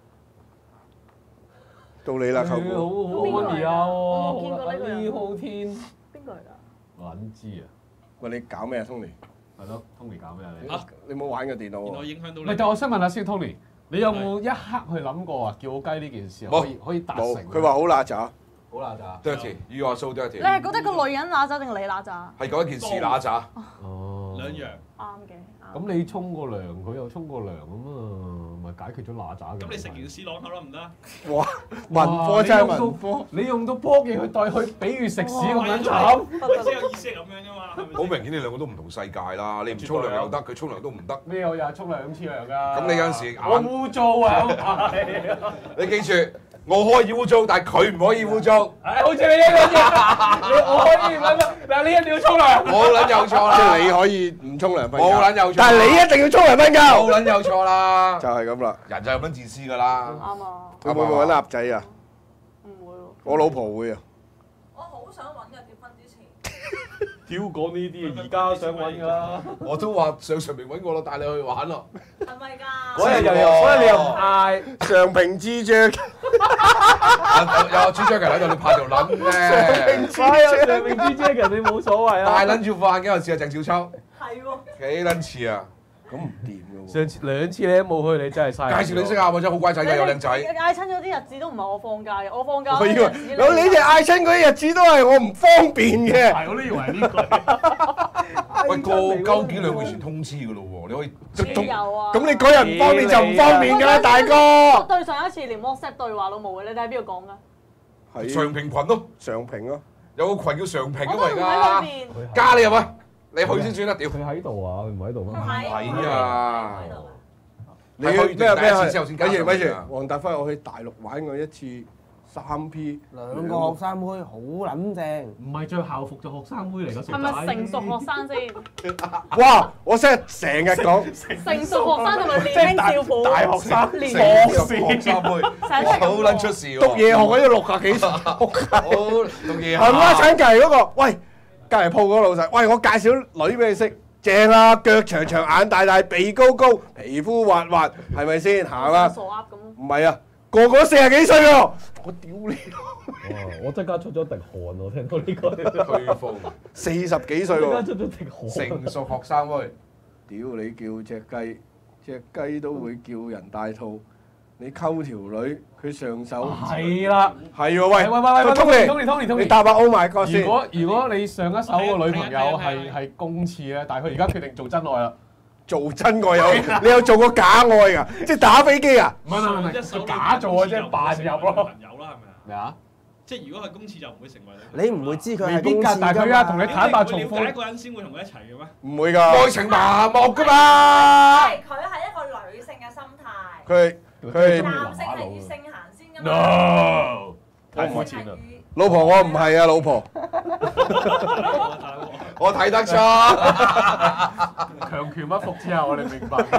Speaker 4: 到你啦，舅
Speaker 2: 好
Speaker 4: 父。
Speaker 2: 好温而家
Speaker 5: 我冇見過呢個人
Speaker 2: 喎，好天。
Speaker 5: 邊個嚟㗎？
Speaker 2: 撚知啊！
Speaker 4: 喂，你搞咩啊，Tony？
Speaker 2: 係咯，Tony 搞咩啊你？
Speaker 6: 嚇
Speaker 4: 你冇玩過電腦
Speaker 6: 原來
Speaker 4: 喎？
Speaker 6: 影響到你。
Speaker 2: 唔係，但我想問下先，Tony，你有冇一刻去諗過啊？叫雞呢件事可以可以達成
Speaker 4: 冇，？佢話好乸渣。
Speaker 2: 好啦咋。
Speaker 3: dirty，you are so
Speaker 5: 你
Speaker 3: dirty。
Speaker 5: 係覺得個女人乸渣定你乸渣？
Speaker 3: 係嗰一件事嗱咋？
Speaker 2: 哦。
Speaker 6: 兩樣。
Speaker 5: 啱嘅。
Speaker 2: 咁你沖個涼，佢又沖個涼咁啊，咪解決咗乸渣嘅。
Speaker 6: 咁你食完屎啷口得唔得？
Speaker 4: 哇，文科真係文科。
Speaker 2: 你用到波嘢去代去，比喻食屎咁樣慘。
Speaker 6: 即係有意思係咁樣啫嘛，係咪先？
Speaker 3: 好明顯你兩個都唔同世界啦，你唔沖涼又得，佢沖涼都唔得。
Speaker 2: 咩我日日沖兩次涼㗎？
Speaker 3: 咁你有陣時
Speaker 2: 我污糟啊！係啊。
Speaker 3: 你記住，我可以污糟，但係佢唔可以污糟。
Speaker 2: 係好似你一樣啫，你我可以唔撚，但係你一定要沖涼。
Speaker 3: 冇撚有錯
Speaker 4: 即
Speaker 3: 啦，
Speaker 4: 係你可以唔沖涼瞓覺，
Speaker 3: 冇撚有錯。
Speaker 4: 但係你一定要沖涼瞓覺，
Speaker 3: 冇撚有錯啦，
Speaker 4: 就係咁啦。
Speaker 3: 人就係咁樣自私㗎啦。
Speaker 5: 啱啊！
Speaker 4: 會唔會揾鴨仔啊？
Speaker 5: 唔會喎。
Speaker 4: 我老婆會啊。
Speaker 5: 我好想揾嘅結婚之前。
Speaker 2: 屌講呢啲，而家想揾㗎啦。
Speaker 3: 我都話上上明揾我咯，帶你去玩咯。
Speaker 5: 係咪㗎？
Speaker 2: 嗰日又又，嗰日你又唔嗌。
Speaker 4: 上平之將，
Speaker 3: 有有朱張強喺度，你怕條撚咩？
Speaker 2: 哎呀，上明之姐人你冇所謂啊。
Speaker 3: 大撚住飯嘅，我試下鄭少秋，
Speaker 5: 係喎。
Speaker 3: 幾撚似啊！
Speaker 4: 咁唔掂嘅喎。
Speaker 2: 上次兩次你都冇去，你真係嘥。
Speaker 3: 介紹你識下，或者好乖仔嘅，有靚仔。
Speaker 5: 嗌親嗰啲日子都唔係我放假嘅，我放假
Speaker 4: 我以為
Speaker 5: 嗰啲日子
Speaker 4: 有你哋嗌親嗰啲日子都係我唔方便嘅。
Speaker 2: 係，我都以為呢句。
Speaker 3: 喂，個究竟兩個月前通知㗎咯喎，你可以
Speaker 5: 你有啊。
Speaker 4: 咁你嗰日唔方便就唔方便㗎啦，大哥。
Speaker 5: 對上一次連 WhatsApp 對話都冇嘅，你睇喺邊度講㗎？
Speaker 4: 係
Speaker 3: 長平群咯，
Speaker 4: 上平咯。
Speaker 3: 有個群叫長平㗎嘛而
Speaker 5: 我都唔喺
Speaker 3: 家，
Speaker 5: 裏邊。
Speaker 3: 加你入去，你去先算啦，屌！
Speaker 2: 佢喺度啊，佢唔喺度咩？
Speaker 3: 係啊，
Speaker 4: 你
Speaker 3: 係去
Speaker 4: 咩咩？
Speaker 3: 第一次之後先加
Speaker 4: 咪住咪住
Speaker 3: 上去㗎，
Speaker 4: 黃達輝，我去大陸玩過一次三 P，
Speaker 7: 兩個學生妹好撚正。
Speaker 2: 唔係着校服做學生妹嚟㗎，
Speaker 5: 係咪成熟學生先？
Speaker 4: 哇！我真係成日講，
Speaker 5: 成熟學生同埋年輕少婦？
Speaker 2: 大學生
Speaker 5: 年
Speaker 3: 成
Speaker 5: 輕
Speaker 3: 個學生妹，
Speaker 5: 成日都係咁
Speaker 3: 好撚出事喎！
Speaker 4: 讀夜學嗰啲六廿幾歲，
Speaker 3: 好讀夜
Speaker 4: 係咪
Speaker 3: 校，
Speaker 4: 請隔離嗰個？喂，隔離鋪嗰個老細，喂，我介紹女俾你識，正啊，腳長長，眼大大，鼻高高，皮膚滑滑，係咪先？行啦，
Speaker 5: 傻鴨咁。
Speaker 4: 唔係啊，個個都四廿幾歲喎，我屌你！
Speaker 2: 哇！我即刻出咗滴汗喎，聽到呢句。
Speaker 3: 退風，
Speaker 4: 四十幾歲
Speaker 2: 即刻
Speaker 4: 喎，
Speaker 2: 出咗滴汗。
Speaker 3: 成熟學生妹，
Speaker 4: 屌你叫隻雞，隻雞都會叫人戴套，你溝條女，佢上手
Speaker 2: 係啦。
Speaker 4: 係喎，
Speaker 2: 喂喂喂喂
Speaker 4: ，Tony，
Speaker 2: ，Tony Tony Tony，
Speaker 4: 你答下 Oh my God 先
Speaker 2: 如。果如果你上一手個女朋友係係公廁咧，但係佢而家決定做真愛啦。
Speaker 4: 做真愛有，你有做過假愛㗎？即係打飛機啊？
Speaker 2: 唔係唔係唔係，
Speaker 6: 一手
Speaker 2: 佢假做嘅啫，扮入咯。
Speaker 6: 朋友啦，係咪啊？
Speaker 2: 咩啊？
Speaker 6: 即係如果係公廁就唔會成為
Speaker 7: 你唔會知佢
Speaker 2: 未必㗎，
Speaker 7: 係公廁
Speaker 2: 但係佢而家同你坦白重
Speaker 6: 了解一
Speaker 2: 負。
Speaker 6: 個人先會同佢一齊嘅咩？
Speaker 4: 唔會㗎，
Speaker 3: 愛情麻木㗎嘛。
Speaker 5: 係佢係一個女性嘅心態，
Speaker 4: 佢佢
Speaker 5: 男性係以性行先㗎嘛。
Speaker 2: No，太膚
Speaker 5: 女性
Speaker 2: 淺啦。
Speaker 5: 係以
Speaker 4: 老婆我唔係啊，老婆
Speaker 3: 我睇得出。
Speaker 2: 強權不服之後，我哋明白。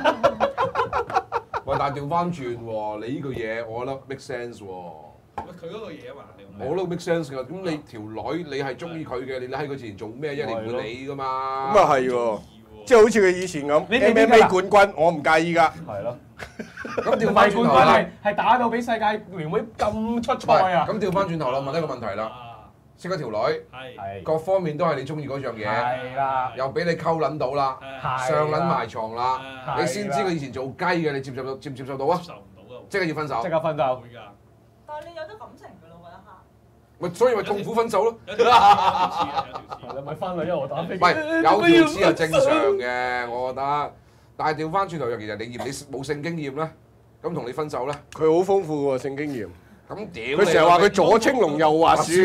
Speaker 3: 喂，但係調翻轉喎，你呢句嘢我覺得 make sense 喎。
Speaker 6: 喂，佢嗰個嘢啊嘛，你
Speaker 3: 我覺得 make sense 㗎。咁你條女你係中意佢嘅，你喺佢前做咩啫？你唔會理㗎嘛。
Speaker 4: 咁啊係喎，即係好似佢以前咁
Speaker 2: 你你
Speaker 4: M M
Speaker 2: 邊
Speaker 4: A
Speaker 2: 㗎
Speaker 4: 冠軍，我唔介意㗎。
Speaker 2: 係咯，
Speaker 3: 咁調
Speaker 2: 唔係
Speaker 3: 翻轉頭啦
Speaker 2: 冠軍係，係打到比世界聯會咁出賽啊！
Speaker 3: 咁調翻轉頭啦，問一個問題啦。識咗條女，
Speaker 6: 係
Speaker 2: 係
Speaker 3: 各方面都係你中意嗰樣嘢，
Speaker 2: 係啦，
Speaker 3: 又俾你溝撚到啦，
Speaker 2: 係
Speaker 3: 上撚埋床啦，
Speaker 2: 係
Speaker 3: 你先知佢以前做雞嘅，你接受到接唔接受到啊
Speaker 6: 接？受唔到啊！
Speaker 3: 即係要分手
Speaker 2: 即，刻分手。
Speaker 6: 會㗎，
Speaker 5: 但係你有咗感情㗎咯，嗰一刻。
Speaker 3: 咪所以咪痛苦分手咯。
Speaker 6: 有條線嘅，有條線。
Speaker 2: 你咪翻嚟，因為我打飛
Speaker 3: 唔
Speaker 2: 機。
Speaker 3: 係有條知係正常嘅，我覺得。但係調翻轉頭，尤其係你驗你冇性經驗咧，咁同你分手咧，
Speaker 4: 佢好豐富喎性經驗，
Speaker 3: 咁屌
Speaker 4: 佢成日話佢左青龍右滑鼠，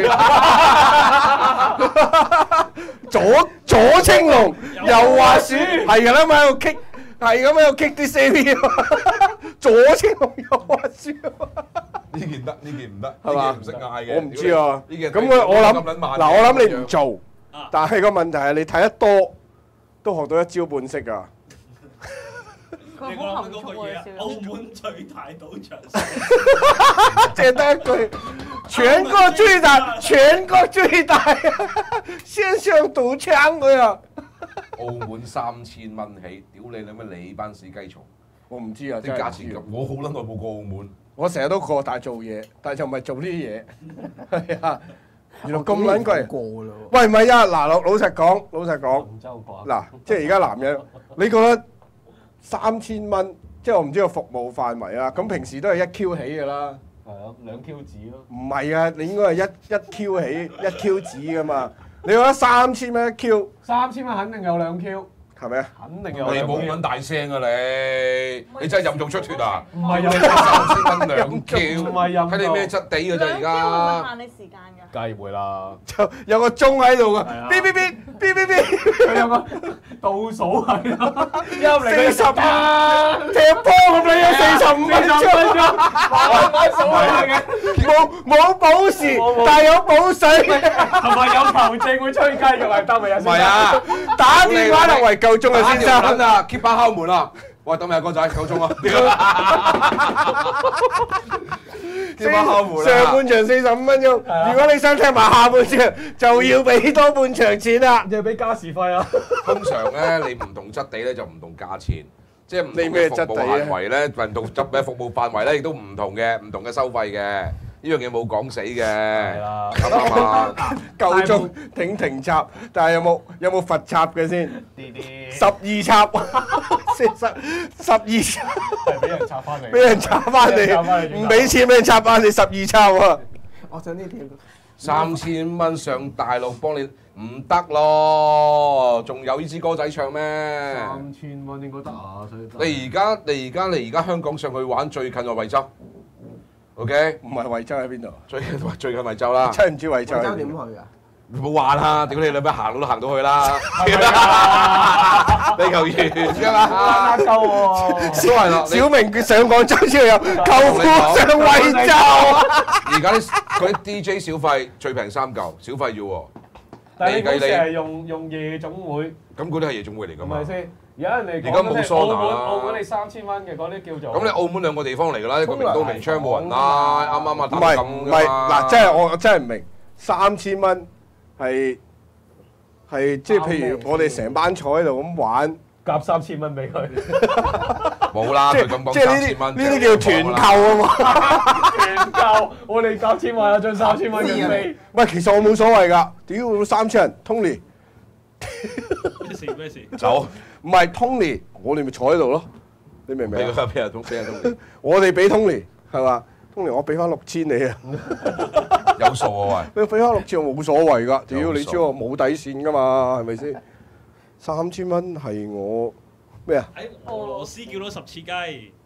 Speaker 4: 左左青龍右滑鼠，係㗎啦，咪喺度棘，係咁喺度棘啲 C P，左青龍右滑鼠。
Speaker 3: 呢件得，呢件唔得，
Speaker 4: 係嘛
Speaker 3: 呢件唔識嗌嘅。
Speaker 4: 我唔知啊。
Speaker 3: 呢件
Speaker 4: 咁我我諗
Speaker 3: 咁撚慢嘅
Speaker 4: 嗱，我諗你唔做
Speaker 6: 啊，
Speaker 4: 但係個問題係你睇得多，都學到一招半式㗎。
Speaker 6: 你講緊嗰個嘢啊，澳門最大賭場，
Speaker 4: 即係得一句，全國最大，全國最大，線上賭槍佢啊！
Speaker 3: 澳門三千蚊起，屌你你乜你班死雞蟲！
Speaker 4: 我唔知啊，
Speaker 3: 啲
Speaker 4: 真係唔知
Speaker 3: 價錢咁，我好撚耐冇過澳門。
Speaker 4: 我成日都過大做嘢，但係就唔係做呢啲嘢。係啊，原來咁撚貴。
Speaker 7: 過咯。
Speaker 4: 喂，唔係啊，嗱，老老實講，老實講，
Speaker 2: 廣州啩？
Speaker 4: 嗱，即係而家男人，你覺得三千蚊，即係我唔知個服務範圍啊。咁平時都係一 Q 起㗎啦。
Speaker 2: 係啊，兩 Q 紙咯。
Speaker 4: 唔係啊，你應該係一一 Q 起，一 Q 止㗎嘛。你覺得三千蚊一 Q
Speaker 2: 三千蚊肯定有兩 Q，
Speaker 4: 係咪啊？
Speaker 2: 肯定有兩
Speaker 3: 你冇咁
Speaker 2: Q。
Speaker 3: 撚大聲啊你！你真係任做出脱啊！
Speaker 2: 唔係有
Speaker 3: 三千蚊兩 Q，
Speaker 2: 唔係任做
Speaker 3: 睇你咩質地㗎啫而
Speaker 5: 兩 Q 會唔會
Speaker 3: 家。
Speaker 5: 限你時間㗎？
Speaker 2: 梗係會啦。
Speaker 4: 就有個鐘喺度㗎，
Speaker 2: 係啊
Speaker 4: 嗶嗶嗶嗶嗶嗶。
Speaker 2: 佢有個倒數係咯，一入嚟
Speaker 4: 四十啊！踢波咁你有四十五分鐘，
Speaker 2: 慢慢數嚟嘅，
Speaker 4: 冇冇補時
Speaker 2: 冇冇，
Speaker 4: 但係有補水。
Speaker 2: 同埋有球證會吹雞嘅，係得咪有
Speaker 3: 唔
Speaker 2: 先？
Speaker 3: 係啊！
Speaker 4: 打電話嚟為夠鐘啊，先生。
Speaker 3: 緊啊！keep 把敲門啊！喂，等咪哥仔夠鐘啊！keep 把敲門啊！
Speaker 4: 上半場四十五分鐘，如果你想踢埋下半場，就要俾多半場錢啦。
Speaker 2: 要俾加時費啊！
Speaker 3: 通常咧，你唔同質地咧就唔同價錢，即係唔同
Speaker 4: 你咩
Speaker 3: 嘅服務
Speaker 4: 質地咧
Speaker 3: 範圍咧，唔同執嘅服務範圍咧，亦都唔同嘅，唔同嘅收費嘅。呢樣嘢冇講死嘅，
Speaker 2: 係啦，
Speaker 3: 啱唔啱啊？
Speaker 4: 夠鐘停停插，但係有冇有冇罰插嘅先？
Speaker 2: 啲啲
Speaker 4: 十二插，四十十二插，
Speaker 2: 係俾人插翻嚟，
Speaker 4: 俾人插翻
Speaker 2: 俾人插返嚟
Speaker 4: 嚟，唔俾錢俾人插翻你十二插喎。
Speaker 7: 我想呢條
Speaker 3: 三千蚊上大陸幫你唔得咯，仲有呢支歌仔唱咩？
Speaker 2: 三千蚊應該得啊，所以
Speaker 3: 你而家你而家你而家香港上去玩最近係惠州，OK？
Speaker 4: 唔係惠州喺邊度？
Speaker 3: 最近最近惠州啦，
Speaker 7: 惠
Speaker 4: 真係唔知惠州喺
Speaker 7: 州
Speaker 4: 邊度。
Speaker 7: 點去啊？
Speaker 3: 唔好話啦，屌你兩咩行路都行到去啦，你球員㗎嘛，
Speaker 2: 拉鳩喎，
Speaker 3: 都係啦。你
Speaker 4: 小明佢上廣州之後有舅父上惠州。
Speaker 3: 而家啲嗰啲 D J 小費最平三嚿，小費要喎。
Speaker 2: 但係你嗰時
Speaker 3: 你
Speaker 2: 係用用夜總會，
Speaker 3: 咁嗰啲係夜總會嚟㗎嘛
Speaker 2: 係咪？先？而家人哋
Speaker 3: 而家冇
Speaker 2: 講緊係澳門，
Speaker 3: 桑拿啦
Speaker 2: 澳門你三千蚊嘅嗰啲叫做
Speaker 3: 咁你澳門兩個地方嚟㗎啦，一個名都名昌冇人啦，啱啱啊
Speaker 4: 唔係
Speaker 3: 打咁
Speaker 4: 唔係嗱，真係我真係唔明，三千蚊係係即係譬如我哋成班坐喺度咁玩，
Speaker 2: 夾三千蚊俾佢，
Speaker 3: 冇啦，
Speaker 4: 即
Speaker 3: 佢咁講
Speaker 4: 係即係呢
Speaker 3: 三千蚊，
Speaker 4: 啲呢啲叫團購啊嘛。
Speaker 2: 全夠我哋夾千萬有張三千蚊嘅飛，
Speaker 4: 喂，其實我冇所謂㗎，屌三千人，Tony
Speaker 6: 咩事咩事？
Speaker 3: 走，
Speaker 4: 唔係 Tony，我哋咪坐喺度咯，你明唔明啊？
Speaker 3: 俾佢俾人通俾人通，
Speaker 4: 我哋俾 Tony 係嘛？Tony 我俾翻六千你啊，
Speaker 3: 有數啊
Speaker 4: 你俾翻六千我冇所謂㗎，
Speaker 3: 有
Speaker 4: 屌
Speaker 3: 數
Speaker 4: 你知我冇底線㗎嘛，係咪先？三千蚊係我咩啊？
Speaker 6: 喺俄羅斯叫到十次雞，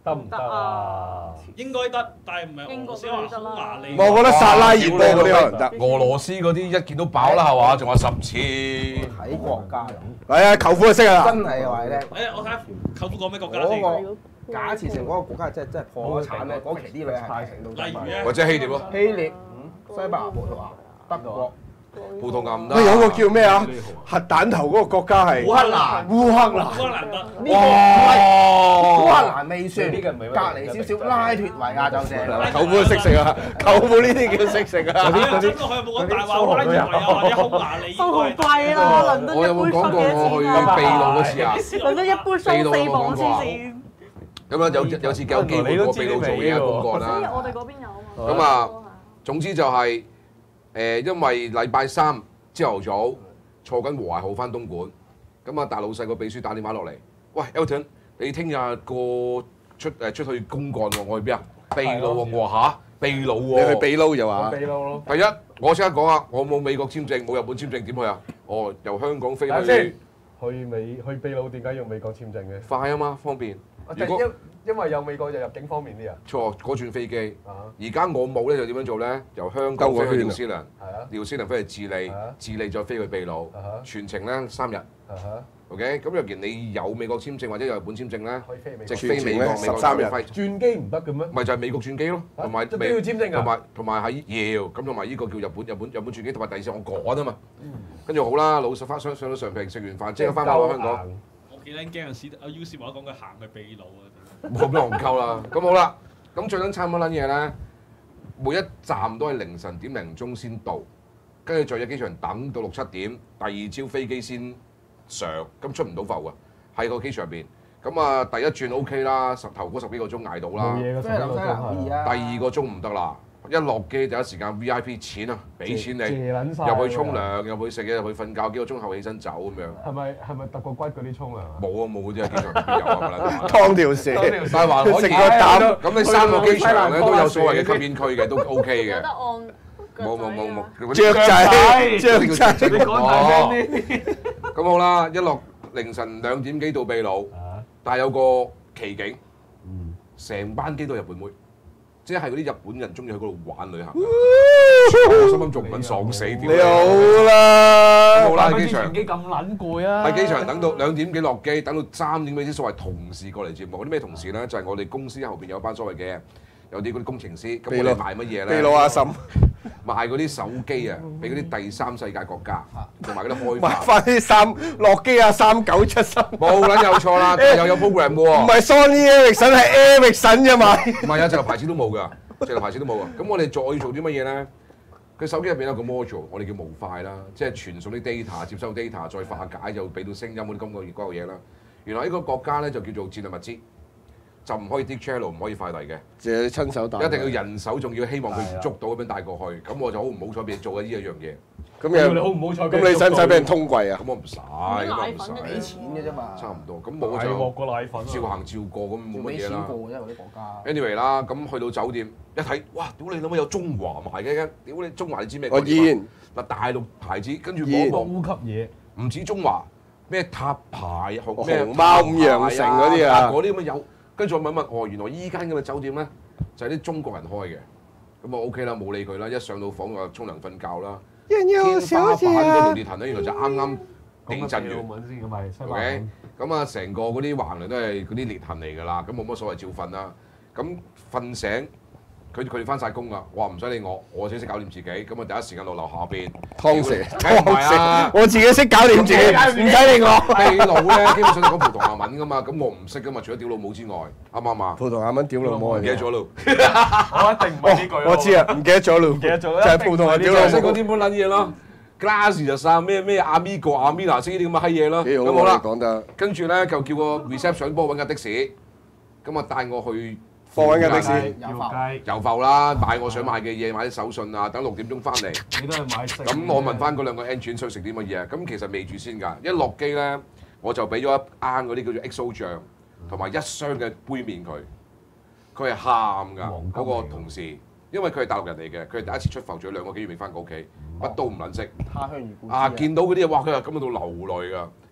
Speaker 2: 得唔得啊？
Speaker 6: 應該得，但係唔係俄羅斯話匈牙利。
Speaker 4: 我覺得薩拉熱波嗰啲可能得。
Speaker 3: 俄羅斯嗰啲一見到飽啦係嘛，仲話十次。
Speaker 7: 睇國家咁。
Speaker 4: 係啊，舅父就識啊。
Speaker 7: 真係話咧。
Speaker 6: 誒，我睇下舅父講咩國家先。
Speaker 7: 嗰個假設成嗰個國家真係真係破咗產咧，嗰期啲女係平到。
Speaker 6: 例如咧，
Speaker 3: 或者希臘咯。
Speaker 7: 希臘、西班牙、葡萄牙、德國。
Speaker 3: 葡萄牙唔得。
Speaker 4: 喂，有個叫咩啊？核彈頭嗰個國家係
Speaker 7: 烏克蘭，
Speaker 4: 烏克蘭。
Speaker 6: 烏克蘭得。
Speaker 7: 呢個唔係烏克蘭未算，
Speaker 2: 呢個唔係
Speaker 7: 隔離少少拉脱維亞就正。
Speaker 4: 舅父識食啊！舅父呢啲叫識食啊！
Speaker 6: 嗰啲真係佢有冇講大話？拉脱維亞或者匈牙利？
Speaker 5: 蘇豪貴啦，倫敦
Speaker 3: 我有冇講過我去秘魯嗰次啊？
Speaker 5: 倫敦一杯蘇四磅黐線。
Speaker 3: 咁啊有有次有機會過秘魯做嘢公幹
Speaker 5: 所以
Speaker 3: 啦。
Speaker 5: 我哋嗰邊有啊嘛。
Speaker 3: 咁啊，總之就係誒，因為禮拜三朝頭早坐緊和諧號翻東莞，咁啊大老細個秘書打電話落嚟，喂 Elton，你聽日個出誒出去公幹喎，我去邊啊？秘魯喎，我話嚇，秘魯喎。
Speaker 4: 你去秘魯就話。
Speaker 2: 秘魯咯。
Speaker 3: 第一，我即刻講啊，我冇美國簽證，冇日本簽證，點去啊？哦，由香港飛去。
Speaker 2: 等先。去美去秘魯點解要美國簽證嘅？
Speaker 3: 快啊嘛，方便。
Speaker 2: 如果因因為有美國就入境方便啲啊。
Speaker 3: 錯，嗰轉飛機。
Speaker 2: 啊。
Speaker 3: 而家我冇咧，就點樣做咧？由香港飛去紐西蘭，
Speaker 2: 係啊。
Speaker 3: 紐西蘭飛去智利，智利再飛去秘魯，全程咧三日。OK，咁若然你有美國簽證或者有日本簽證咧，直飛美國，美國
Speaker 4: 十三日。
Speaker 2: 轉機唔得嘅咩？
Speaker 3: 咪就係美國轉機咯，同埋
Speaker 2: 都要簽證㗎。
Speaker 3: 同埋同埋喺要，咁同埋呢個叫日本日本日本轉機，同埋第二次我趕啊嘛。跟住好啦，老實翻上上到上平食完飯，即刻翻返香港。
Speaker 6: 我幾撚驚啊！史阿 U 士話講佢行去秘魯啊！
Speaker 3: 冇咁戇鳩啦，咁好啦，咁最撚慘乜撚嘢咧？每一站都係凌晨點零鐘先到，跟住再喺機場等到六七點，第二朝飛機先上，咁出唔到埠啊！喺個機場入邊，咁啊第一轉 O K 啦，十頭嗰十幾個鐘捱到啦，
Speaker 2: 冇嘢嘅十幾個鐘係啊。
Speaker 3: 第二個鐘唔得啦，一落機第一時間 V I P 錢啊，俾錢你，入去沖涼，入去食嘢，入去瞓覺，幾個鐘後起身走咁樣。
Speaker 2: 係咪係咪揼個骨嗰啲沖涼啊？
Speaker 3: 冇啊冇嗰啲啊，機場邊有啊？
Speaker 4: 劏條蛇，
Speaker 3: 但係話可以
Speaker 4: 食個膽。
Speaker 3: 咁你三個機場咧都有所謂嘅吸煙區嘅，都 O K 嘅。
Speaker 5: 有得按
Speaker 3: 冇冇冇冇，
Speaker 4: 雀仔，雀仔。
Speaker 2: 你講大聲啲。
Speaker 3: 咁好啦，一落凌晨兩點幾到秘魯，但係有個奇景，成班機都係日本妹，即係嗰啲日本人中意去嗰度玩旅行。我心諗仲唔撚喪死啲？
Speaker 4: 你好啦，
Speaker 3: 好啦，喺機場。
Speaker 2: 機咁撚攰啊！
Speaker 3: 喺機場等到兩點幾落機，等到三點幾先所謂同事過嚟接我。嗰啲咩同事咧？就係我哋公司後邊有班所謂嘅有啲嗰啲工程師。咁我哋賣乜嘢咧？
Speaker 4: 秘魯阿嬸。
Speaker 3: 賣嗰啲手機啊，俾嗰啲第三世界國家，同埋嗰啲開
Speaker 4: 發。買翻啲三落機啊，三九七三。
Speaker 3: 冇撚有錯啦，又有 program 喎。唔
Speaker 4: 係 Sony Ericsson 係 Ericsson 啫嘛。
Speaker 3: 唔係啊，直頭牌子都冇㗎，直頭牌子都冇啊。咁我哋再要做啲乜嘢咧？佢手機入邊有個 module，我哋叫模塊啦，即係傳送啲 data，接收 data，再化解就俾到聲音嗰啲咁嘅嗰個嘢啦。原來呢個國家咧就叫做戰略物資。就唔可以 D H L 唔可以快遞嘅，
Speaker 4: 就係親手帶，
Speaker 3: 一定要人手，仲要希望佢捉到咁樣帶過去。咁我就好唔好彩俾你做咗呢一樣嘢。
Speaker 4: 咁又
Speaker 2: 你好唔好彩？
Speaker 4: 咁你使唔使俾人通櫃啊？
Speaker 3: 咁我唔使，咁我唔使。
Speaker 7: 俾錢嘅啫嘛。
Speaker 3: 差唔多。咁冇就照行照過，咁冇乜嘢啦。
Speaker 7: 俾錢過啫，嗰啲國家。
Speaker 3: Anyway 啦，咁去到酒店一睇，哇！屌你諗乜有中華賣嘅？屌你中華你知咩？
Speaker 4: 我煙
Speaker 3: 嗱大陸牌子，跟住
Speaker 2: 嗰個高級嘢，
Speaker 3: 唔止中華，咩塔牌、
Speaker 4: 熊貓五羊城嗰啲啊，
Speaker 3: 嗰啲咁嘅有。跟住我問問，哦，原來依間咁嘅酒店咧，就係啲中國人開嘅，咁啊 OK 啦，冇理佢啦。一上到房就沖涼瞓覺啦。天花板嗰條裂痕咧，原來就啱啱地震完。OK，咁啊，成個嗰啲橫梁都係嗰啲裂痕嚟㗎啦，咁冇乜所謂，照瞓啦。咁瞓醒。佢佢哋翻晒工啦，我話唔使理我，我自己識搞掂自己，咁啊第一時間落樓下邊。
Speaker 4: 湯蛇，
Speaker 3: 湯蛇，
Speaker 4: 我自己識搞掂自己，唔使理我。
Speaker 3: 秘魯咧，基本上講葡萄牙文噶嘛，咁我唔識噶嘛，除咗屌老母之外，啱唔啱啊？
Speaker 4: 葡萄牙文屌老母，
Speaker 3: 唔記得咗咯。
Speaker 2: 我一定唔係呢句。
Speaker 4: 我知啊，唔記得咗咯，唔記得咗啦。就係葡萄牙屌老母。
Speaker 3: 識嗰啲乜撚嘢咯 ？Glass 就曬咩咩阿咪個阿咪娜識呢啲咁嘅閪嘢咯。
Speaker 4: 幾好
Speaker 3: 咁好啦，
Speaker 4: 講得。跟
Speaker 3: 住咧就叫個 reception 幫我揾架的士，咁啊帶我去。
Speaker 4: 幫揾架的士，
Speaker 3: 郵埠啦，買我想買嘅嘢，買啲手信啊，等六點鐘翻嚟。
Speaker 2: 你都係買食。
Speaker 3: 咁我問翻嗰兩個 engine 想食啲乜嘢啊？咁其實未住先㗎，一落機咧我就俾咗一罌嗰啲叫做 X O 醬，同埋一箱嘅杯麵佢。佢係喊㗎，嗰個同事，因為佢係大陸人嚟嘅，佢係第一次出埠，仲有兩個幾月未翻過屋企，乜都唔撚識。
Speaker 7: 他鄉遇故知
Speaker 3: 啊！見到嗰啲嘢，哇！佢係感覺到流淚㗎。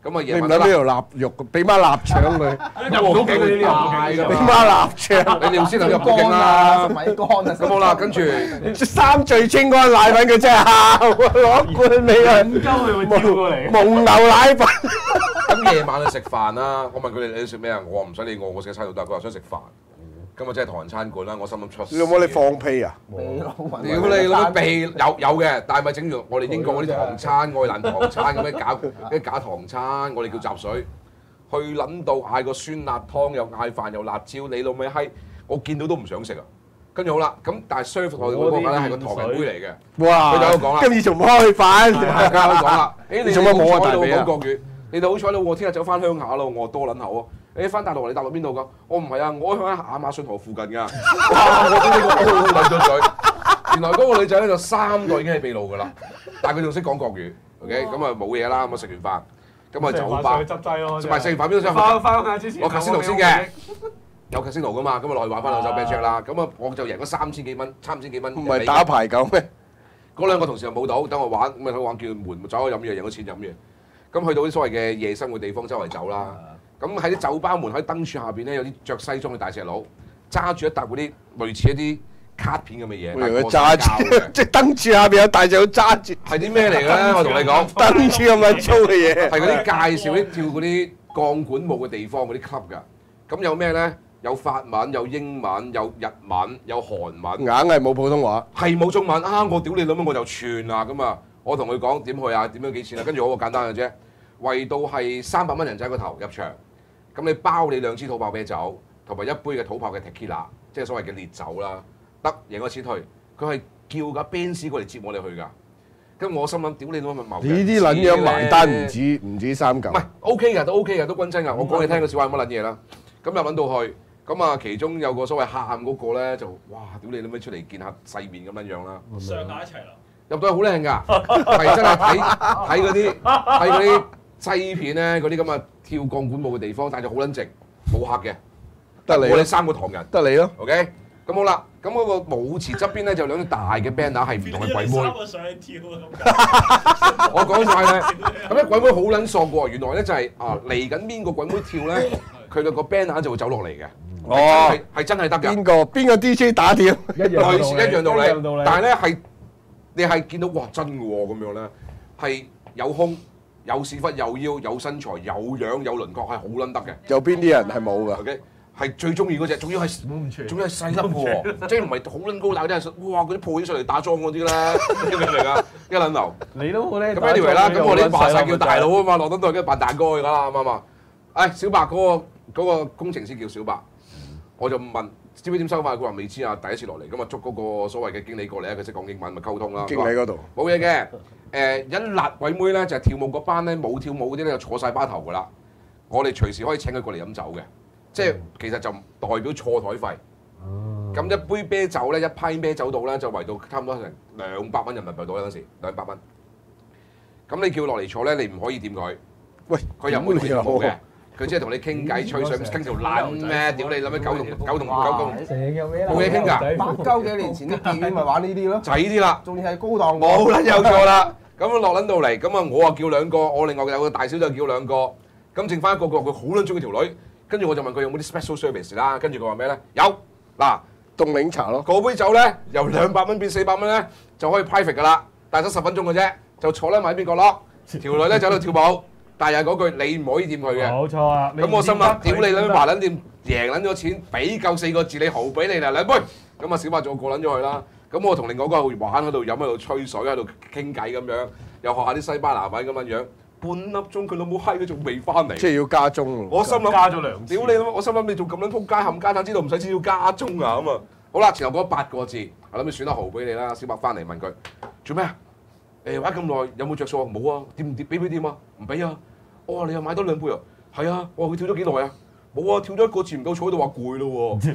Speaker 3: 咁啊夜
Speaker 4: 你唔
Speaker 3: 晚
Speaker 4: 諗呢條臘肉，俾媽臘腸佢，
Speaker 2: 入唔到境嗰啲入
Speaker 4: 俾媽臘腸。
Speaker 3: 你哋先頭入北京
Speaker 7: 乾
Speaker 3: 啦
Speaker 7: 啊，。米乾啊，
Speaker 3: 咁好啦，跟住
Speaker 4: 三聚氰胺奶粉佢真係喊攞罐俾佢，
Speaker 2: 鳩佢會跳過嚟。
Speaker 4: 蒙牛奶粉。
Speaker 3: 咁夜晚去食飯啦。我問佢哋你食咩啊？我話唔使理我，我食餐都得。佢話想食飯。咁啊真係唐人餐館啦，我心諗出事。
Speaker 4: 你有冇你放屁啊？
Speaker 3: 屌你老味鼻有有嘅，但係咪整完我哋英國嗰啲唐餐、愛蘭唐餐咁樣假啲假唐餐，我哋叫雜水，去撚到嗌個酸辣湯，又嗌飯又辣椒，你老味閪，我見到都唔想食啊！跟住好啦，咁但係 serve 我哋嗰個咧係個唐人妹嚟嘅，
Speaker 4: 哇！
Speaker 3: 佢就喺度講啦，
Speaker 4: 今次仲唔開飯？
Speaker 3: 佢喺度講啦，誒
Speaker 4: 你做乜冇啊大
Speaker 3: 佬
Speaker 4: 髀啊
Speaker 3: 講國語？你哋好彩咯，我聽日走翻鄉下咯，我多撚口啊！你翻大陸你大陸邊度㗎？我唔係啊，我喺亞馬遜河附近㗎。哇！我聽呢個我撚咗嘴。原來嗰個女仔咧就三代已經係秘魯㗎啦，但係佢仲識講國語。OK，咁啊冇嘢啦，咁啊食完飯，咁啊酒吧，
Speaker 2: 去執劑咯。
Speaker 3: 食埋食完飯邊度先？
Speaker 2: 翻翻下之前，
Speaker 3: 我頭先頭先嘅。有 casino 㗎嘛，咁啊落去玩翻兩手 bad check 啦，咁啊我就贏咗三千幾蚊，三千幾蚊。
Speaker 4: 唔係打牌九咩？
Speaker 3: 嗰兩個同事又冇到，等我玩，咁啊佢玩叫門走去飲嘢，贏咗錢飲嘢。咁去到啲所謂嘅夜生活地方，周圍走啦。咁喺啲酒吧門喺燈柱下邊咧，有啲着西裝嘅大隻佬，揸住一沓嗰啲類似一啲卡片咁嘅嘢。
Speaker 4: 我以為佢揸住，即係燈柱下邊有大隻佬揸住。
Speaker 3: 係啲咩嚟嘅咧？我同你講，
Speaker 4: 燈柱咁樣粗嘅嘢。
Speaker 3: 係嗰啲介紹啲跳嗰啲鋼管舞嘅地方嗰啲 club 㗎。咁有咩咧？有法文、有英文、有日文、有韓文，
Speaker 4: 硬係冇普通話。
Speaker 3: 係冇中文啊！我屌你老母我就串啦咁啊！我同佢講點去啊？點樣幾錢啊？跟住好簡單嘅啫，為到係三百蚊人仔個頭入場，咁你包你兩支土炮啤酒同埋一杯嘅土炮嘅 tequila，即係所謂嘅烈酒啦，得贏咗錢去。佢係叫架 Benz 過嚟接我哋去㗎。咁我心諗屌你老母謀！
Speaker 4: 呢啲撚樣埋單唔止唔止三嚿。
Speaker 3: 唔係 OK 㗎，都 OK 㗎，都均真㗎。我講你聽個笑話乜撚嘢啦。咁又揾到去。咁啊，其中有個所謂喊嗰個咧，就哇！屌你，諗起出嚟見下世面咁樣樣啦。
Speaker 6: 上下一齊啦。
Speaker 3: 入到去好靚㗎，係真係睇睇嗰啲睇嗰啲西片咧，嗰啲咁啊跳鋼管舞嘅地方，但係就好撚靜，冇客嘅，
Speaker 4: 得你
Speaker 3: 我哋三個唐人，
Speaker 4: 得你咯。
Speaker 3: OK，咁好啦，咁嗰個舞池側邊咧就兩啲大嘅 banner 係唔同嘅鬼妹。
Speaker 6: 三個上去跳啊！
Speaker 3: 我講晒咧，咁咧鬼妹好撚索喎，原來咧就係啊嚟緊邊個鬼妹跳咧，佢嘅個 banner 就會走落嚟嘅。
Speaker 4: 哦，
Speaker 3: 係係真係得㗎。
Speaker 4: 邊個邊個 D J 打跳？
Speaker 3: 類似一樣道理，但係咧係你係見到哇真嘅喎咁樣咧，係有胸、有屎忽、有腰、有身材、有樣、有輪廓，係好撚得嘅。
Speaker 4: 有邊啲人係冇㗎？
Speaker 3: OK，係最中意嗰只，仲要係仲要係細粒喎，即係唔係好撚高大嗰啲係哇嗰啲鋪起上嚟打樁嗰啲咧，明唔明啊？一撚流。
Speaker 2: 你都好叻。
Speaker 3: 咁 anyway 啦，咁我哋話晒叫大佬啊嘛，落登都係跟住扮蛋糕㗎啦，啱唔啱啊？誒小白嗰個嗰個工程師叫小白。我就問知唔知點收費？佢話未知啊，第一次落嚟咁啊，捉嗰個所謂嘅經理過嚟咧，佢識講英文咪溝通啦。
Speaker 4: 經理嗰度
Speaker 3: 冇嘢嘅，誒一辣鬼妹咧就係跳舞嗰班咧冇跳舞嗰啲咧就坐晒巴頭㗎啦。我哋隨時可以請佢過嚟飲酒嘅，即係其實就代表錯台費。咁一杯啤酒咧，一批啤酒度咧就圍到差唔多成兩百蚊人民幣到嗰陣時，兩百蚊。咁你叫落嚟坐咧，你唔可以掂佢。
Speaker 4: 喂，
Speaker 3: 佢又唔會同你冇嘅。佢即係同你傾偈吹水，傾條撚咩？屌你諗咩九同九同九同
Speaker 7: 成日有咩啦？
Speaker 3: 冇嘢傾㗎。
Speaker 7: 百鳩幾年前啲電影咪玩呢啲咯，
Speaker 3: 就係呢啲啦。
Speaker 7: 仲要係高檔。
Speaker 3: 冇撚有錯啦。咁落撚到嚟，咁啊我啊叫兩個，我另外有個大小姐叫兩個，咁剩翻一個個佢好撚中意條女，跟住我就問佢有冇啲 special service 啦，跟住佢話咩咧？有嗱
Speaker 4: 凍檸茶咯。
Speaker 3: 嗰杯酒咧由兩百蚊變四百蚊咧就可以 private 㗎啦，但係得十分鐘嘅啫，就坐喺埋邊角落，條女咧就喺度跳舞。但係嗰句你唔可以掂佢嘅，
Speaker 2: 冇錯啊！
Speaker 3: 咁我心諗，屌你撚華撚掂，贏撚咗錢，俾夠四個字你豪俾你啦兩杯，咁啊小白仲過撚咗去啦。咁我同另外嗰個玩喺度飲喺度吹水喺度傾偈咁樣，又學下啲西班牙文咁樣樣，半粒鐘佢老母閪佢仲未翻嚟，
Speaker 4: 即係要加鐘喎。
Speaker 3: 我心諗
Speaker 2: 加咗兩次，
Speaker 3: 屌你老母！我心諗你仲咁撚撲街冚家鏟，知道唔使錢要加鐘啊咁啊！好啦，前後嗰八個字，我諗住選得豪俾你啦。小白翻嚟問佢做咩啊？誒玩咁耐有冇着數啊？冇啊，掂唔掂？俾唔俾掂啊？唔俾啊！我話你又買多兩杯啊？係啊！我話佢跳咗幾耐啊？冇啊，跳咗一個字唔夠坐喺度話攰咯喎。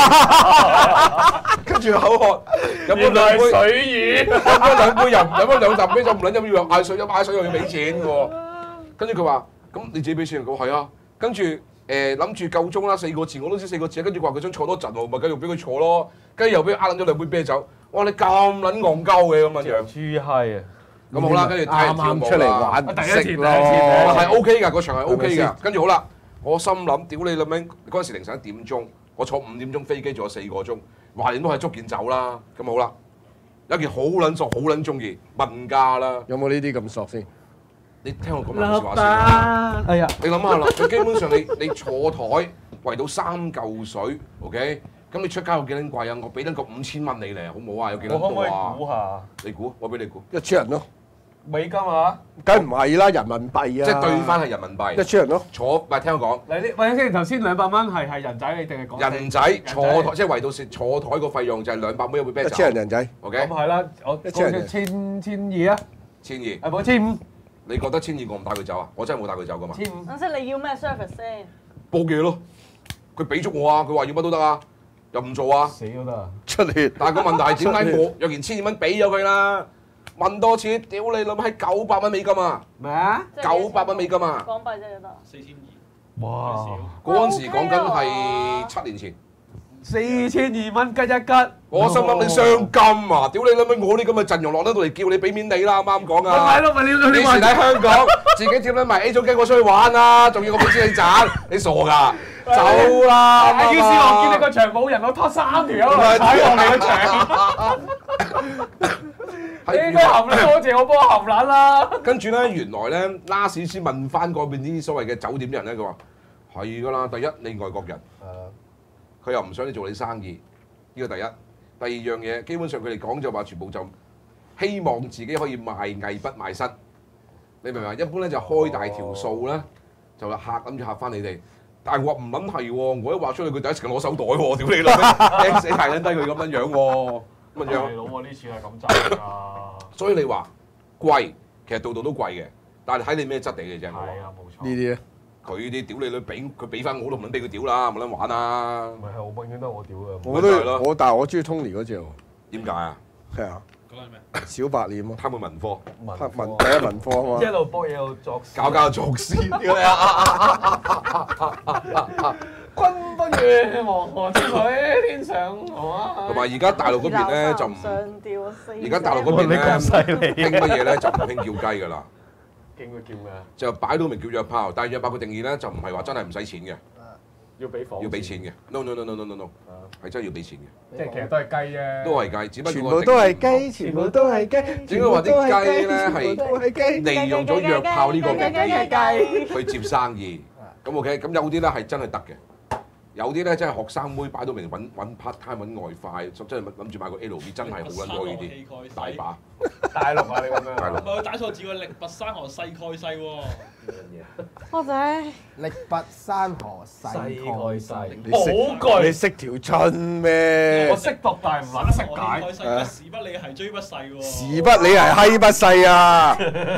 Speaker 3: 跟住口渴，飲咗兩杯
Speaker 2: 水魚，
Speaker 3: 飲咗兩杯又飲咗兩啖啤酒唔撚飲要嗌水，飲嗌水又要俾錢喎。跟住佢話：咁你自己俾錢。我話係啊。跟住誒諗住夠鐘啦，四個字我都知四個字。跟住話佢想坐多陣喎，咪繼續俾佢坐咯。跟住又俾佢呃撚咗兩杯啤酒。我話你咁撚戇鳩嘅咁樣樣。
Speaker 2: 豬閪啊！
Speaker 3: 咁好啦，跟住睇人
Speaker 4: 啱啱出嚟玩，
Speaker 2: 第一次
Speaker 4: 識咯
Speaker 2: 第一次
Speaker 3: 係 OK 㗎，個場係 OK 㗎
Speaker 4: 係咪先。
Speaker 3: 跟住好啦，我心諗屌你老味，嗰陣時凌晨一點鐘，我坐五點鐘飛機坐咗四個鐘，橫掂都係捉件走啦。咁好啦，有一件好撚索、好撚中意問價啦。
Speaker 4: 有冇呢啲咁索先？
Speaker 3: 你聽我講埋句説話先。
Speaker 2: 哎呀，
Speaker 3: 你諗下啦，佢基本上你你坐台圍到三嚿水 ，OK？咁你出街有幾撚貴啊？我俾得個五千蚊你嚟，好唔好啊？有幾撚
Speaker 2: 我可唔可以
Speaker 3: 多啊？
Speaker 2: 估下
Speaker 3: 你估，我俾你估，
Speaker 4: 一千人咯，
Speaker 2: 美金啊？
Speaker 4: 梗唔係啦，人民幣啊，
Speaker 3: 即係兌翻係人民幣。
Speaker 4: 一千人咯，
Speaker 3: 坐，唔係聽我講，
Speaker 2: 嚟啲，喂先，頭先兩百蚊係係人仔你定係講
Speaker 3: 人仔坐台即係圍到蝕坐台個費用就係兩百蚊一杯啤
Speaker 4: 一
Speaker 3: 酒。
Speaker 4: 千人人仔，
Speaker 3: ，OK？
Speaker 2: 咁係啦，我
Speaker 4: 一千人
Speaker 2: 千千二啊，
Speaker 3: 千二，
Speaker 2: 係冇千五，
Speaker 3: 你覺得千二我唔帶佢走啊？我真係冇帶佢走噶嘛。
Speaker 2: 千五。
Speaker 5: 等先，你要咩 service 先？
Speaker 3: 報嘢咯，佢俾足我啊！佢話要乜都得啊，又唔做啊。
Speaker 2: 死都得啊！
Speaker 4: 出血，
Speaker 3: 但係個問題係點解我有件千二蚊俾咗佢啦？問多次，屌你諗係九百蚊美金啊！
Speaker 2: 咩啊？
Speaker 5: 即係
Speaker 3: 九百蚊美金啊！
Speaker 5: 港幣啫得。
Speaker 6: 四千二。
Speaker 2: 哇！
Speaker 3: 嗰陣時講緊係七年前，
Speaker 2: 四千二蚊吉一吉，
Speaker 3: 我心諗你傷金啊！屌你諗乜我呢咁嘅陣容落得到嚟叫你俾面你啦，啱啱講
Speaker 2: 咪
Speaker 3: 啊！
Speaker 2: 係咯，咪你
Speaker 3: 以
Speaker 2: 你話
Speaker 3: 前喺香港自己貼撚埋 A 組機，我出去玩啊，仲要我俾錢你賺，你傻㗎？走啦！
Speaker 2: 阿 U C 我見你個場冇人，我拖三條友嚟踩我你個場，你應該含撚多謝我幫我含撚啦。
Speaker 3: 跟住咧，原來咧拉史先問翻嗰邊啲所謂嘅酒店人咧，佢話係㗎啦，第一你外國人，佢又唔想你做你生意，呢個第一。第二樣嘢，基本上佢哋講就話全部就希望自己可以賣藝不賣身，你明唔明？一般咧就開大條數咧，就嚇諗住嚇翻你哋。但係我唔撚係喎，我一話出去佢第一時間攞手袋喎，屌你老味，掟死大撚低佢咁樣樣喎，咁樣樣。
Speaker 2: 大佬喎，呢次係咁賺㗎。
Speaker 3: 所以你話貴，其實度度都貴嘅，但係睇你咩質地嘅啫。
Speaker 2: 係啊，冇錯。
Speaker 4: 呢啲咧，
Speaker 3: 佢啲屌你女俾佢俾翻我都唔撚俾佢屌啦，冇撚玩啊！
Speaker 2: 唔係，我永遠都係我屌嘅。
Speaker 4: 我
Speaker 3: 咪就係咯
Speaker 4: 都我，但係我中意 Tony 嗰只喎，
Speaker 3: 點解啊？
Speaker 4: 係啊，
Speaker 6: 講緊咩？
Speaker 4: 小白臉咯，
Speaker 3: 貪佢文科，
Speaker 4: 黑文第一文科啊嘛，
Speaker 2: 一路搏嘢一路作詩，
Speaker 3: 搞搞作詩，屌你啊！
Speaker 2: 君不如黃河之水天上啊！
Speaker 3: 同埋而家大陸嗰邊咧就唔，
Speaker 5: 上吊四
Speaker 3: 而家大陸嗰邊咧
Speaker 2: 哇你咁犀利
Speaker 3: 興乜嘢咧就唔興叫雞㗎啦，
Speaker 2: 驚佢叫咩啊？
Speaker 3: 就擺到明叫約炮，但係約炮嘅定義咧就唔係話真係唔使錢嘅，
Speaker 2: 要俾房，
Speaker 3: 要俾錢嘅。No no no no no no no，係真係要俾錢嘅，
Speaker 2: 即係其實都係雞啫。
Speaker 3: 都係雞，只不
Speaker 4: 全
Speaker 3: 過
Speaker 4: 部都係雞，全部都係雞，
Speaker 3: 應該話啲雞咧係
Speaker 4: 全部都係雞，
Speaker 3: 利用咗約炮呢個嘅
Speaker 5: 雞
Speaker 3: 去接生意。咁 OK，咁有啲咧係真係得嘅，有啲咧真係學生妹擺到明揾揾 part time 揾外快，真係諗住買個 L V，真係好撚多呢啲，大把。
Speaker 2: 大陸啊，你咁樣。
Speaker 3: 大陸
Speaker 6: 唔係佢打錯字喎，力拔山河細蓋世喎。
Speaker 5: 我仔
Speaker 7: 力拔山河細蓋世。
Speaker 4: 你識
Speaker 2: 好句，
Speaker 4: 你識條春咩
Speaker 2: 我？識讀但係唔撚識
Speaker 6: 山河
Speaker 2: 解。
Speaker 6: 氣蓋世，時不理係追不逝喎。
Speaker 4: 時不你係閪不世啊！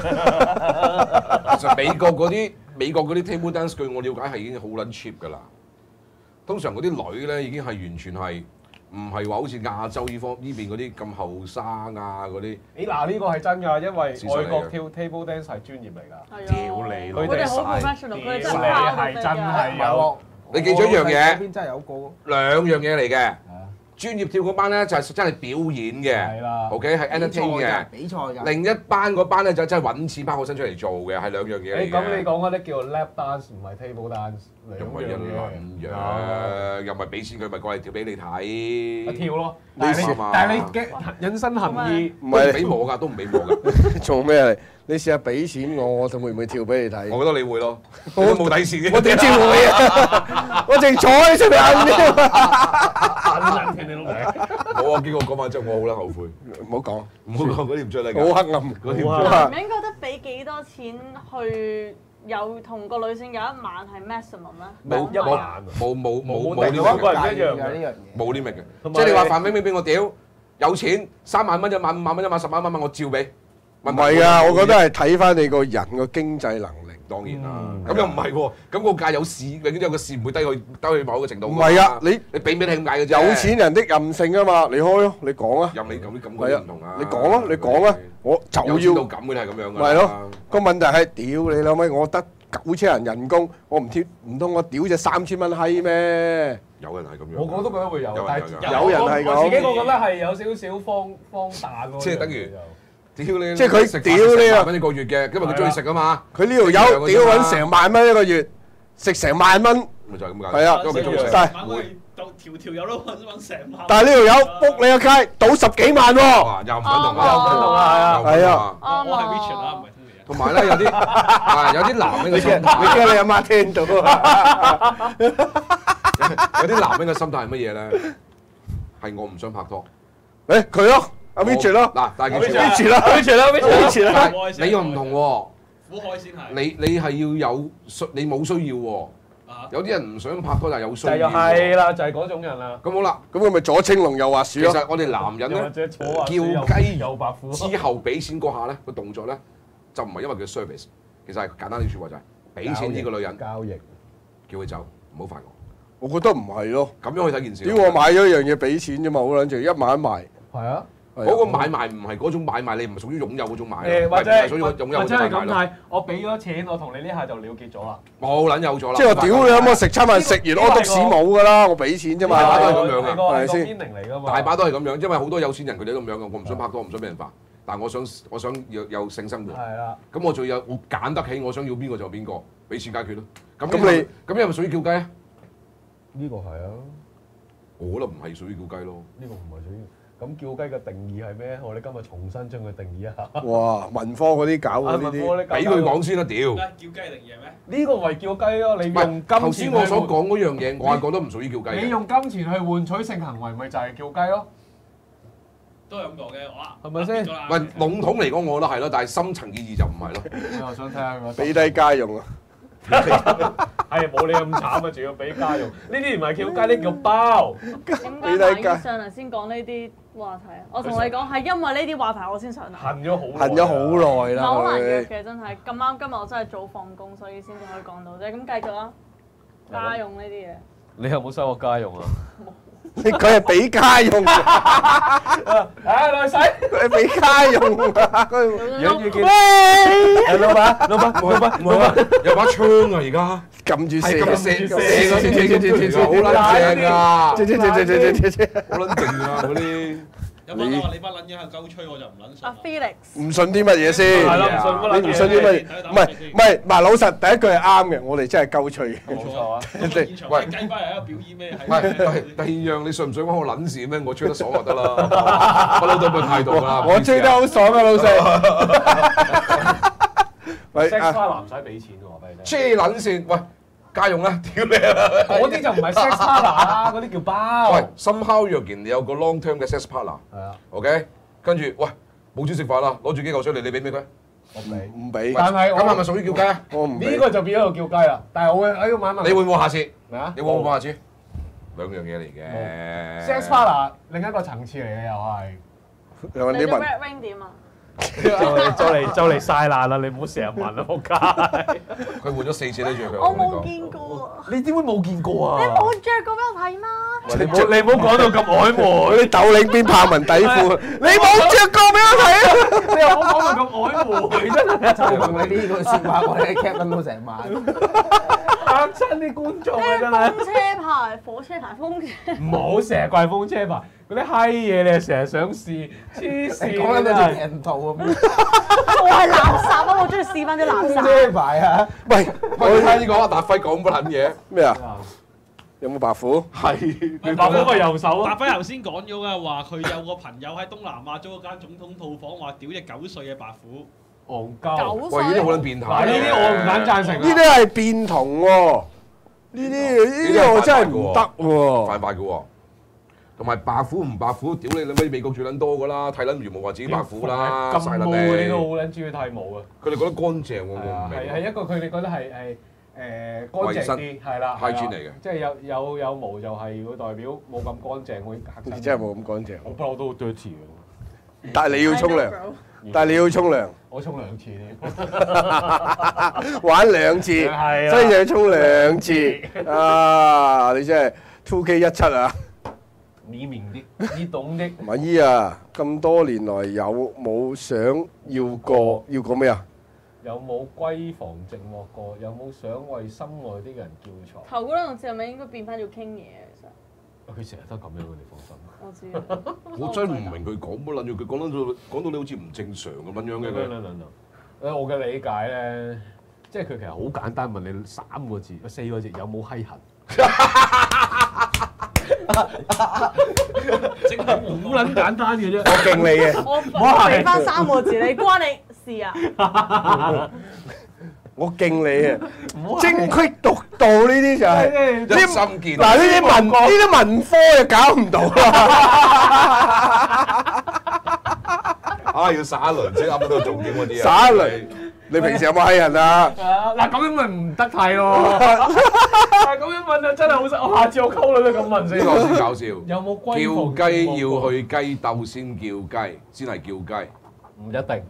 Speaker 3: 其實美國嗰啲美國嗰啲 table dance 據我了解係已經好撚 cheap 㗎啦。通常嗰啲女咧已經係完全係唔係話好似亞洲呢方呢邊嗰啲咁後生啊嗰啲。
Speaker 2: 誒嗱，呢個係真㗎，因為
Speaker 3: 事實嚟嘅
Speaker 2: 外國跳 table dance 係專業嚟㗎。
Speaker 5: 係啊
Speaker 2: 屌你老
Speaker 5: 佢哋好
Speaker 2: 味
Speaker 5: professional，佢哋真
Speaker 2: 屌
Speaker 5: 係
Speaker 2: 你係真係有。
Speaker 7: 喎，
Speaker 3: 你記住一樣嘢
Speaker 7: 嗰邊真係有個。
Speaker 3: 兩樣嘢嚟嘅。專業跳嗰班咧就係真係表演嘅
Speaker 2: 係啦
Speaker 3: ，OK 係 entertain 嘅。
Speaker 7: 比賽㗎。
Speaker 3: 另一班嗰班咧就真係揾錢拋個身出嚟做嘅，係兩樣嘢嚟
Speaker 2: 誒
Speaker 3: 嘅。
Speaker 2: 咁你講嗰啲叫做 lap dance，唔係 table dance，
Speaker 3: 又唔係一
Speaker 2: 兩
Speaker 3: 撚
Speaker 2: 樣
Speaker 3: 樣，又唔係俾錢佢，咪過嚟跳俾你睇。
Speaker 2: 啊跳咯，
Speaker 3: 你
Speaker 2: 但係你
Speaker 3: 試嘛
Speaker 2: 但係你嘅引申含義
Speaker 3: 都唔
Speaker 4: 唔係
Speaker 3: 俾我㗎，都唔俾我㗎。
Speaker 4: 做咩嚟？你試下俾錢我，我就會唔會跳俾你睇？
Speaker 3: 我覺得你會咯，我都冇底線嘅。
Speaker 4: 我點知會啊？我淨坐喺出邊摁啫嘛！
Speaker 2: 撚聽你老味。
Speaker 3: 冇啊！經過嗰晚之後，我好撚後悔。
Speaker 4: 唔好講，
Speaker 3: 唔好講嗰條出嚟㗎。
Speaker 4: 好黑暗。
Speaker 3: 嗰條
Speaker 2: 好
Speaker 3: 出
Speaker 5: 男人覺得俾幾多錢去有同個女性有一晚係 maximum 咧？
Speaker 3: 冇
Speaker 2: 一晚
Speaker 3: 冇冇冇
Speaker 2: 冇
Speaker 3: 冇呢
Speaker 2: 定嗰個
Speaker 3: 嘅，
Speaker 2: 人一樣嘅
Speaker 7: 呢樣嘢。
Speaker 3: 冇呢嘅。
Speaker 2: 同埋
Speaker 3: 即係你話范冰冰俾我屌，有錢三萬蚊一晚、五萬蚊一晚、十萬蚊一晚，我照俾。
Speaker 4: 唔係啊，我覺得係睇翻你個人個經濟能力。
Speaker 3: 當然啦，咁又唔係喎，咁個價有市，永遠有個市唔會低去低去某個程度。
Speaker 4: 唔係啊，你
Speaker 3: 你俾唔俾你咁解嘅啫。
Speaker 4: 有錢人的任性啊嘛，你開咯，你講啊。
Speaker 3: 任你咁啲感覺
Speaker 4: 係啊
Speaker 3: 唔同啊。
Speaker 4: 你講啊，你講啊，我就
Speaker 3: 有錢到
Speaker 4: 要。
Speaker 3: 咁嘅係咁樣㗎。
Speaker 4: 咪係咯，個問題係屌你老味，我得九千人人工，我唔貼唔通我屌隻三千蚊閪咩？
Speaker 3: 有人係咁樣。
Speaker 2: 我我都覺得會有，
Speaker 3: 有
Speaker 2: 但係
Speaker 3: 有
Speaker 4: 有人係咁
Speaker 2: 我自己我覺得係有少少荒荒誕咯。
Speaker 3: 即係等於屌你！
Speaker 4: 即係佢
Speaker 3: 食
Speaker 4: 屌你啊！
Speaker 3: 蚊一個月嘅，因為佢中意食啊嘛。
Speaker 4: 佢呢條友屌揾成萬蚊一個月，食成萬蚊，
Speaker 3: 咪就係咁解。
Speaker 4: 係啊，
Speaker 3: 因為佢中意食。
Speaker 4: 但係
Speaker 6: 條條友都揾揾成萬。
Speaker 4: 但係呢條友仆你個街，賭十幾萬喎。
Speaker 3: 哇！又唔肯同
Speaker 5: 啊
Speaker 3: 又唔肯同啊！
Speaker 4: 係啊。
Speaker 6: 我係 Richard 啦，唔係。
Speaker 3: 同埋咧有啲係有啲男人嘅心態，
Speaker 4: 你驚你阿媽聽到啊？
Speaker 3: 有啲男人嘅心態係乜嘢咧？係我唔想拍拖。
Speaker 4: 誒佢咯，阿 Richard 咯，
Speaker 3: 嗱，但係
Speaker 4: Richard 啦，Richard 啦，Richard 啦，
Speaker 3: 你又唔同喎。
Speaker 6: 苦海先係。
Speaker 3: 你你係要有需，你冇需要喎。有啲人唔想拍拖，但係有需要。
Speaker 2: 就係啦，就係嗰種人啦。
Speaker 3: 咁好啦，
Speaker 4: 咁佢咪左青龍右滑鼠咯？
Speaker 3: 其實我哋男人咧叫雞
Speaker 2: 有白虎
Speaker 3: 之後俾錢嗰下咧個動作咧，就唔係因為佢 service，其實係簡單啲説話就係俾錢呢個女人
Speaker 4: 交易，
Speaker 3: 叫佢走，唔好煩我。
Speaker 4: 我覺得唔係咯，
Speaker 3: 咁樣去睇件事。
Speaker 4: 屌我買咗一樣嘢俾錢啫嘛，好撚住一買一賣。
Speaker 2: 係啊。
Speaker 3: 嗰個買賣唔係嗰種買賣，你唔係屬於擁有嗰種買。
Speaker 2: 誒或者
Speaker 3: 係屬於擁有
Speaker 2: 或者係
Speaker 3: 嗰種買賣咯。
Speaker 2: 咁睇，我俾咗錢，我同你呢下就了結咗啦。
Speaker 3: 冇撚有咗啦。
Speaker 4: 即係我屌你有冇食餐飯食完屙督屎冇㗎啦，我俾錢啫嘛。
Speaker 3: 大把都係咁樣㗎，
Speaker 2: 係咪先？嚟㗎嘛。
Speaker 3: 大把都係咁樣，因為好多有錢人佢哋都咁樣嘅。我唔想拍拖，唔想俾人煩，但係我想我想有有性生活。
Speaker 2: 係啦。
Speaker 3: 咁我仲有我揀得起，我想要邊個就邊個，俾錢解決咯。咁
Speaker 4: 咁你
Speaker 3: 咁係咪屬於叫雞啊？
Speaker 2: 呢個係啊。
Speaker 3: 我覺得唔係屬於叫雞咯。
Speaker 2: 呢個唔係屬於。咁叫雞嘅定義係咩？我哋今日重新將佢定義一下。
Speaker 4: 哇！文科嗰啲搞嗰呢啲，
Speaker 3: 俾佢講先啦，屌！
Speaker 6: 叫雞定義咩？
Speaker 2: 呢個咪叫雞咯？你用金錢。
Speaker 3: 頭先我所講嗰樣嘢，我係覺得唔屬於叫雞。
Speaker 2: 你用金錢去換取性行為，咪就係叫雞咯？
Speaker 6: 都係咁講嘅，哇！
Speaker 2: 係咪先？
Speaker 3: 喂，籠統嚟講，我覺得係咯，但係深層意義就唔係咯。
Speaker 2: 我想睇下佢。
Speaker 4: 俾低家用啊！
Speaker 2: 係冇你咁慘啊！仲要俾家用，呢啲唔係叫雞，呢叫包。
Speaker 5: 點解馬醫上嚟先講呢啲話題啊？我同你講係因為呢啲話題我先上嚟。
Speaker 2: 恨咗好，
Speaker 4: 恨咗好耐啦。
Speaker 5: 好難約嘅真係，咁啱今日我真係早放工，所以先至可以講到啫。咁繼續啦，家用呢啲嘢。
Speaker 2: 你有冇收過家用啊？
Speaker 4: 佢係俾家用，
Speaker 2: 誒女仔，
Speaker 4: 佢係俾家用啊！佢
Speaker 2: 養住件。喂，老闆，老闆，老闆，老闆，
Speaker 3: 有把槍啊！而家
Speaker 4: 撳住射，
Speaker 3: 射射射嗰啲，好撚正啊！
Speaker 4: 切切切切切切切，
Speaker 3: 好撚勁啊！嗰啲。
Speaker 6: 有班話你班撚嘢係鳩吹，我就唔撚信。
Speaker 5: 阿 Felix
Speaker 4: 唔信啲乜嘢先？
Speaker 2: 係咯，唔信乜撚嘢？
Speaker 4: 你唔信啲乜嘢？唔係唔係，嗱老實第一句係啱嘅，我哋真係鳩吹嘅。
Speaker 2: 冇錯啊！
Speaker 6: 現場係雞巴係一個表演咩？
Speaker 3: 唔係，第二樣你信唔信關我撚事咩？我吹得爽就得啦，不嬲都咁嘅態度啦。
Speaker 4: 我吹得好爽啊，老細。喂，
Speaker 2: sex partner 唔使俾錢嘅喎，俾你聽。
Speaker 3: 遮撚線，喂，家用啦，屌你啊！
Speaker 2: 嗰啲就唔係 sex partner 啦，嗰啲叫包。
Speaker 3: 喂，somehow若然你有個 long term 嘅 sex partner，
Speaker 2: 係啊
Speaker 3: ，OK，跟住喂冇錢食飯啦，攞住幾嚿水嚟，你俾唔俾佢？
Speaker 2: 我俾。
Speaker 4: 唔俾。
Speaker 2: 但係
Speaker 3: 咁係咪屬於叫雞啊？
Speaker 4: 我唔俾。
Speaker 2: 呢個就變咗個叫雞啦。但係我會喺度問一問。
Speaker 3: 你會唔會下次？
Speaker 2: 咩啊？
Speaker 3: 你會唔會下次？兩樣嘢嚟嘅。
Speaker 2: sex partner 另一個層次嚟嘅又係。
Speaker 4: 有啲
Speaker 5: 你做
Speaker 4: 問
Speaker 5: red ring 點啊？
Speaker 2: 就嚟就嚟就嚟曬爛啦！你唔好成日問啊，仆街！
Speaker 3: 佢換咗四次呢住佢。
Speaker 5: 我冇見過啊！
Speaker 2: 你點會冇見過
Speaker 5: 你
Speaker 2: 啊？
Speaker 5: 冇着過俾我睇嗎？
Speaker 2: 你唔好你唔好講到咁曖昧。
Speaker 4: 嗰啲斗領邊豹紋底褲，你冇着過俾我睇啊！
Speaker 2: 你又唔好講到咁曖昧，真係
Speaker 7: 就憑你呢句説話，我哋 cap 緊到成晚。
Speaker 2: 嚇親啲觀眾啊！真係。
Speaker 5: 風車牌、火車牌、風車。
Speaker 2: 唔好成日怪風車牌，嗰啲閪嘢你係成日想試，黐線
Speaker 7: 講緊好似人道咁。
Speaker 5: 我係垃圾啊！我中意試翻啲垃圾。
Speaker 7: 車牌啊！
Speaker 4: 喂，
Speaker 3: 我聽呢個阿達輝講乜撚嘢？
Speaker 4: 咩啊？有冇白虎？
Speaker 3: 係。
Speaker 2: 你打嗰個右手啊！
Speaker 6: 白輝頭先講咗嘅話，佢有個朋友喺東南亞租咗間總統套房，話屌隻九歲嘅白虎。
Speaker 2: 戇鳩。
Speaker 5: 九歲。
Speaker 3: 喂，呢啲好撚變態。
Speaker 2: 嗱，呢啲我唔敢贊成。
Speaker 4: 呢啲係變童喎，呢啲呢啲我真係唔得喎。
Speaker 3: 犯法嘅喎。同埋白虎唔白虎，屌你！你乜美國最撚多㗎啦，剃撚魚毛話自己白虎啦，
Speaker 2: 咁毛嗰啲都好撚中意剃毛啊！
Speaker 3: 佢哋覺得乾淨喎，我唔明。
Speaker 2: 係係一個佢哋覺得係係誒乾淨啲，係啦，
Speaker 3: hygiene嚟嘅。
Speaker 2: 即係有有有毛就係會代表冇咁乾淨，會嚇親。
Speaker 4: 你真係冇咁乾淨。
Speaker 2: 我不嬲都好 dirty 嘅。
Speaker 4: 但係你要沖涼，但係你要沖涼。
Speaker 2: 我沖兩次添。
Speaker 4: 玩兩次，
Speaker 2: 係啦，
Speaker 4: 所以就要沖兩次。啊！你真係 two K 一七啊！
Speaker 2: 你明啲，你懂啲。
Speaker 4: 馬姨啊，咁多年來有冇想要過要過咩啊？
Speaker 2: 有冇閨房寂寞過？有冇想為心愛的人叫床？
Speaker 5: 頭嗰兩個字係咪應該變翻要傾嘢其實？
Speaker 2: 佢成日都咁樣嘅，你放心。
Speaker 5: 我知。
Speaker 3: 我真係唔明佢講乜撚嘢，佢講到講到你好似唔正常咁樣嘅佢。
Speaker 2: 誒，我嘅理解咧，即係佢其實好簡單，問你三個字、四個字有冇閪痕？即係好撚簡單嘅啫。
Speaker 4: 我敬你嘅，
Speaker 5: 我我俾翻三個字你，關你事啊！
Speaker 4: 我敬你啊！精闢獨到呢啲就係
Speaker 3: 一心見。
Speaker 4: 嗱呢啲文呢啲文科就搞唔到啦。
Speaker 3: 啊！要耍一輪先啱到重點嗰啲啊！
Speaker 4: 耍一輪，你平時有冇閪人啊？
Speaker 2: 嗱咁樣咪唔得睇咯。但係咁樣問啊，真係好實。我下次我溝女都咁問先。
Speaker 3: 呢個先搞笑。
Speaker 2: 有冇龜
Speaker 3: 叫雞要去雞竇先叫雞，先係叫雞。
Speaker 2: 唔一定。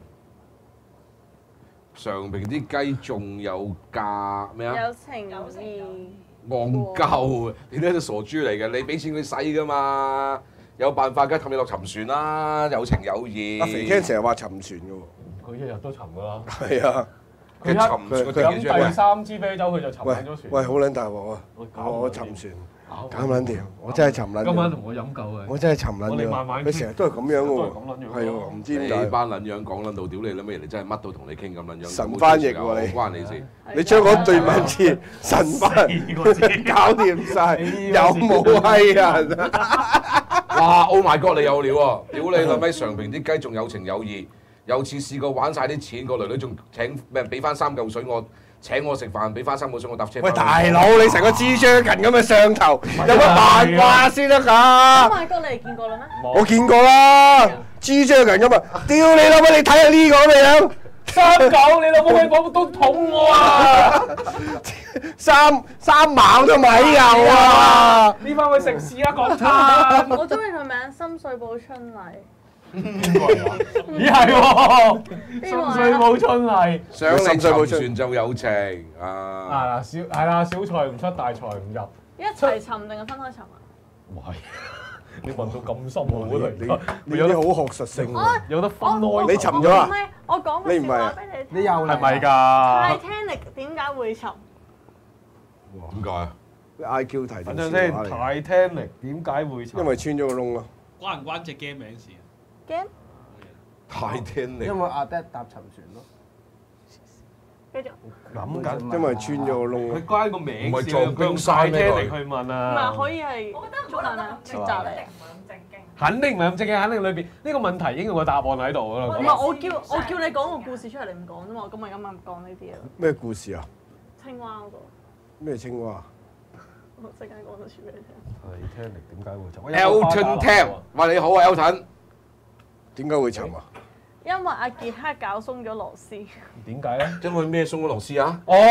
Speaker 3: 常平啲雞仲有價咩啊？
Speaker 5: 有情有義。
Speaker 3: 戇鳩，你都係隻傻豬嚟嘅，你俾錢佢使㗎嘛？有辦法梗係氹你落沉船啦，有情有義。
Speaker 4: 阿肥 Ken 成日話沉船嘅喎。
Speaker 2: 佢日日都沉㗎啦。
Speaker 4: 係啊。
Speaker 3: 佢沉船嗰啲
Speaker 2: 飲第三支啤酒佢就沉緊咗船。
Speaker 4: 喂，好撚大鑊啊！我沉船。搞撚掂，我真係沉撚。
Speaker 2: 今晚同我飲夠嘅。
Speaker 4: 我真係沉撚咗。佢成日都係咁樣嘅喎。係喎，唔知點解。
Speaker 3: 你班撚樣講撚到屌你啦咩？人哋真係乜都同你傾咁撚樣。
Speaker 4: 神翻譯喎你。
Speaker 3: 關你事。
Speaker 4: 你將嗰對文字神翻搞掂晒，有冇閪人啊？
Speaker 3: 哇 ！Oh my god！你有料喎！屌你老味，常平啲雞仲有情有義。有次試過玩晒啲錢，個女女仲請咩俾翻三嚿水我。請我食飯，俾翻三個水我搭車。
Speaker 4: 喂，大佬，你成個蜘蛛人咁嘅上頭，有乜辦法先得㗎？
Speaker 5: 咁哥，你見過啦咩？
Speaker 4: 我見過啦，蜘蛛人咁啊！屌你老味，你睇下呢個咁嘅樣，
Speaker 2: 三九，你老母去廣東捅我啊！
Speaker 4: 三三矛都咪有啊！
Speaker 2: 呢班去食屎啊，港餐！
Speaker 5: 我中意佢名深水埗春麗。
Speaker 2: 邊個嚟啊？咦係喎，深水埗春麗，
Speaker 3: 上嚟沉船就有情啊！
Speaker 2: 啊小係啦，小財唔出，大財唔入。
Speaker 5: 一齊沉定係分開沉啊？
Speaker 2: 唔係，你問到咁深喎，
Speaker 4: 你你有啲好學術性喎，
Speaker 2: 有得分開。
Speaker 4: 你沉咗啊？
Speaker 5: 唔係，我講個笑話俾你聽。
Speaker 7: 你又
Speaker 2: 係咪㗎
Speaker 5: ？Titanic 點解會沉？
Speaker 3: 點解啊
Speaker 4: ？I Q 題。
Speaker 2: 等陣先 ，Titanic 點解會沉？
Speaker 4: 因為穿咗個窿咯。
Speaker 6: 關唔關隻 game 名事啊？
Speaker 5: game
Speaker 3: 太聽你，
Speaker 7: 因為阿爹搭沉船咯。
Speaker 5: 繼續。
Speaker 2: 諗緊，
Speaker 4: 因為穿咗個窿。
Speaker 2: 佢關個名
Speaker 3: 唔係
Speaker 2: 事，
Speaker 3: 撞冰山咩？
Speaker 2: 嚟去問
Speaker 5: 唔
Speaker 2: 啊。
Speaker 5: 係可以係中文啊，抉擇嚟。
Speaker 2: 肯定唔係咁正經，肯定裏邊呢個問題已經有個答案喺度㗎啦。
Speaker 5: 唔係我叫我叫你講個故事出嚟，你唔講啫嘛，咁咪今日講呢啲啊。
Speaker 4: 咩故事啊？
Speaker 5: 青蛙嗰個。
Speaker 4: 咩青蛙？
Speaker 5: 我陣間講到處俾你聽。
Speaker 2: Titanic 點解會沉
Speaker 3: Elton Tam，喂你好啊 Elton，
Speaker 4: 點解會沉啊？
Speaker 5: 因為阿傑克搞鬆咗螺絲。
Speaker 2: 點解咧？
Speaker 3: 因為咩送咗螺絲啊？
Speaker 2: 哦，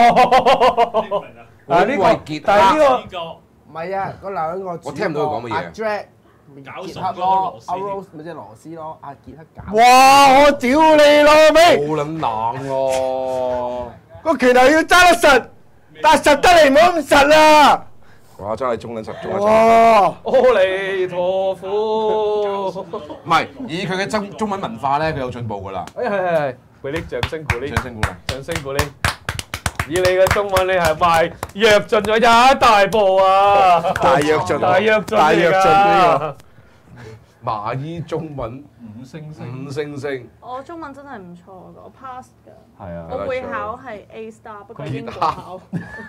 Speaker 3: 嗱呢個，
Speaker 2: 但係呢個
Speaker 6: 呢個
Speaker 7: 唔係啊，嗰兩個
Speaker 3: 我聽唔到佢講乜嘢啊
Speaker 7: 阿 Jack
Speaker 6: 搞
Speaker 7: 傑
Speaker 6: 熟咗
Speaker 7: 克咯，
Speaker 6: 螺絲
Speaker 7: 阿 Rose 咪即係螺絲咯，阿傑克搞。
Speaker 4: 哇！我屌你老味，
Speaker 3: 好撚冷喎！
Speaker 4: 個拳頭要揸得實，但係實得嚟唔好咁實啊！
Speaker 3: 哇！真係中撚實中撚實。
Speaker 4: 哇！
Speaker 2: 阿彌陀佛，
Speaker 3: 唔係，以佢嘅中中文文化咧，佢有進步㗎啦。
Speaker 2: 哎係係係，俾啲掌聲鼓勵，
Speaker 3: 掌聲鼓勵，
Speaker 2: 掌聲鼓勵。以你嘅中文，你係邁躍進咗一大步啊！
Speaker 4: 大躍進，
Speaker 2: 大躍進
Speaker 4: 大躍進呢個。
Speaker 3: 馬醫中文
Speaker 2: 五星星，
Speaker 3: 五星星。
Speaker 5: 我中文真係唔錯㗎，我 pass 㗎。
Speaker 2: 係啊，
Speaker 5: 我會考係 A star，不過英國考。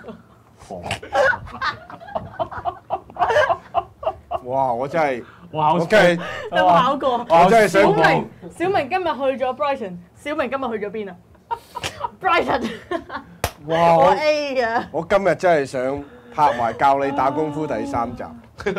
Speaker 4: 哇！我真係，
Speaker 2: 哇！
Speaker 4: 我真係，
Speaker 5: 有冇考過？
Speaker 4: 我真係想
Speaker 5: 小明，小明今日去咗 Brighton，小明今日去咗邊啊 ？Brighton。
Speaker 4: 哇！
Speaker 5: 我
Speaker 4: 我
Speaker 5: A 嘅。
Speaker 4: 我今日真係想拍埋教你打功夫第三集。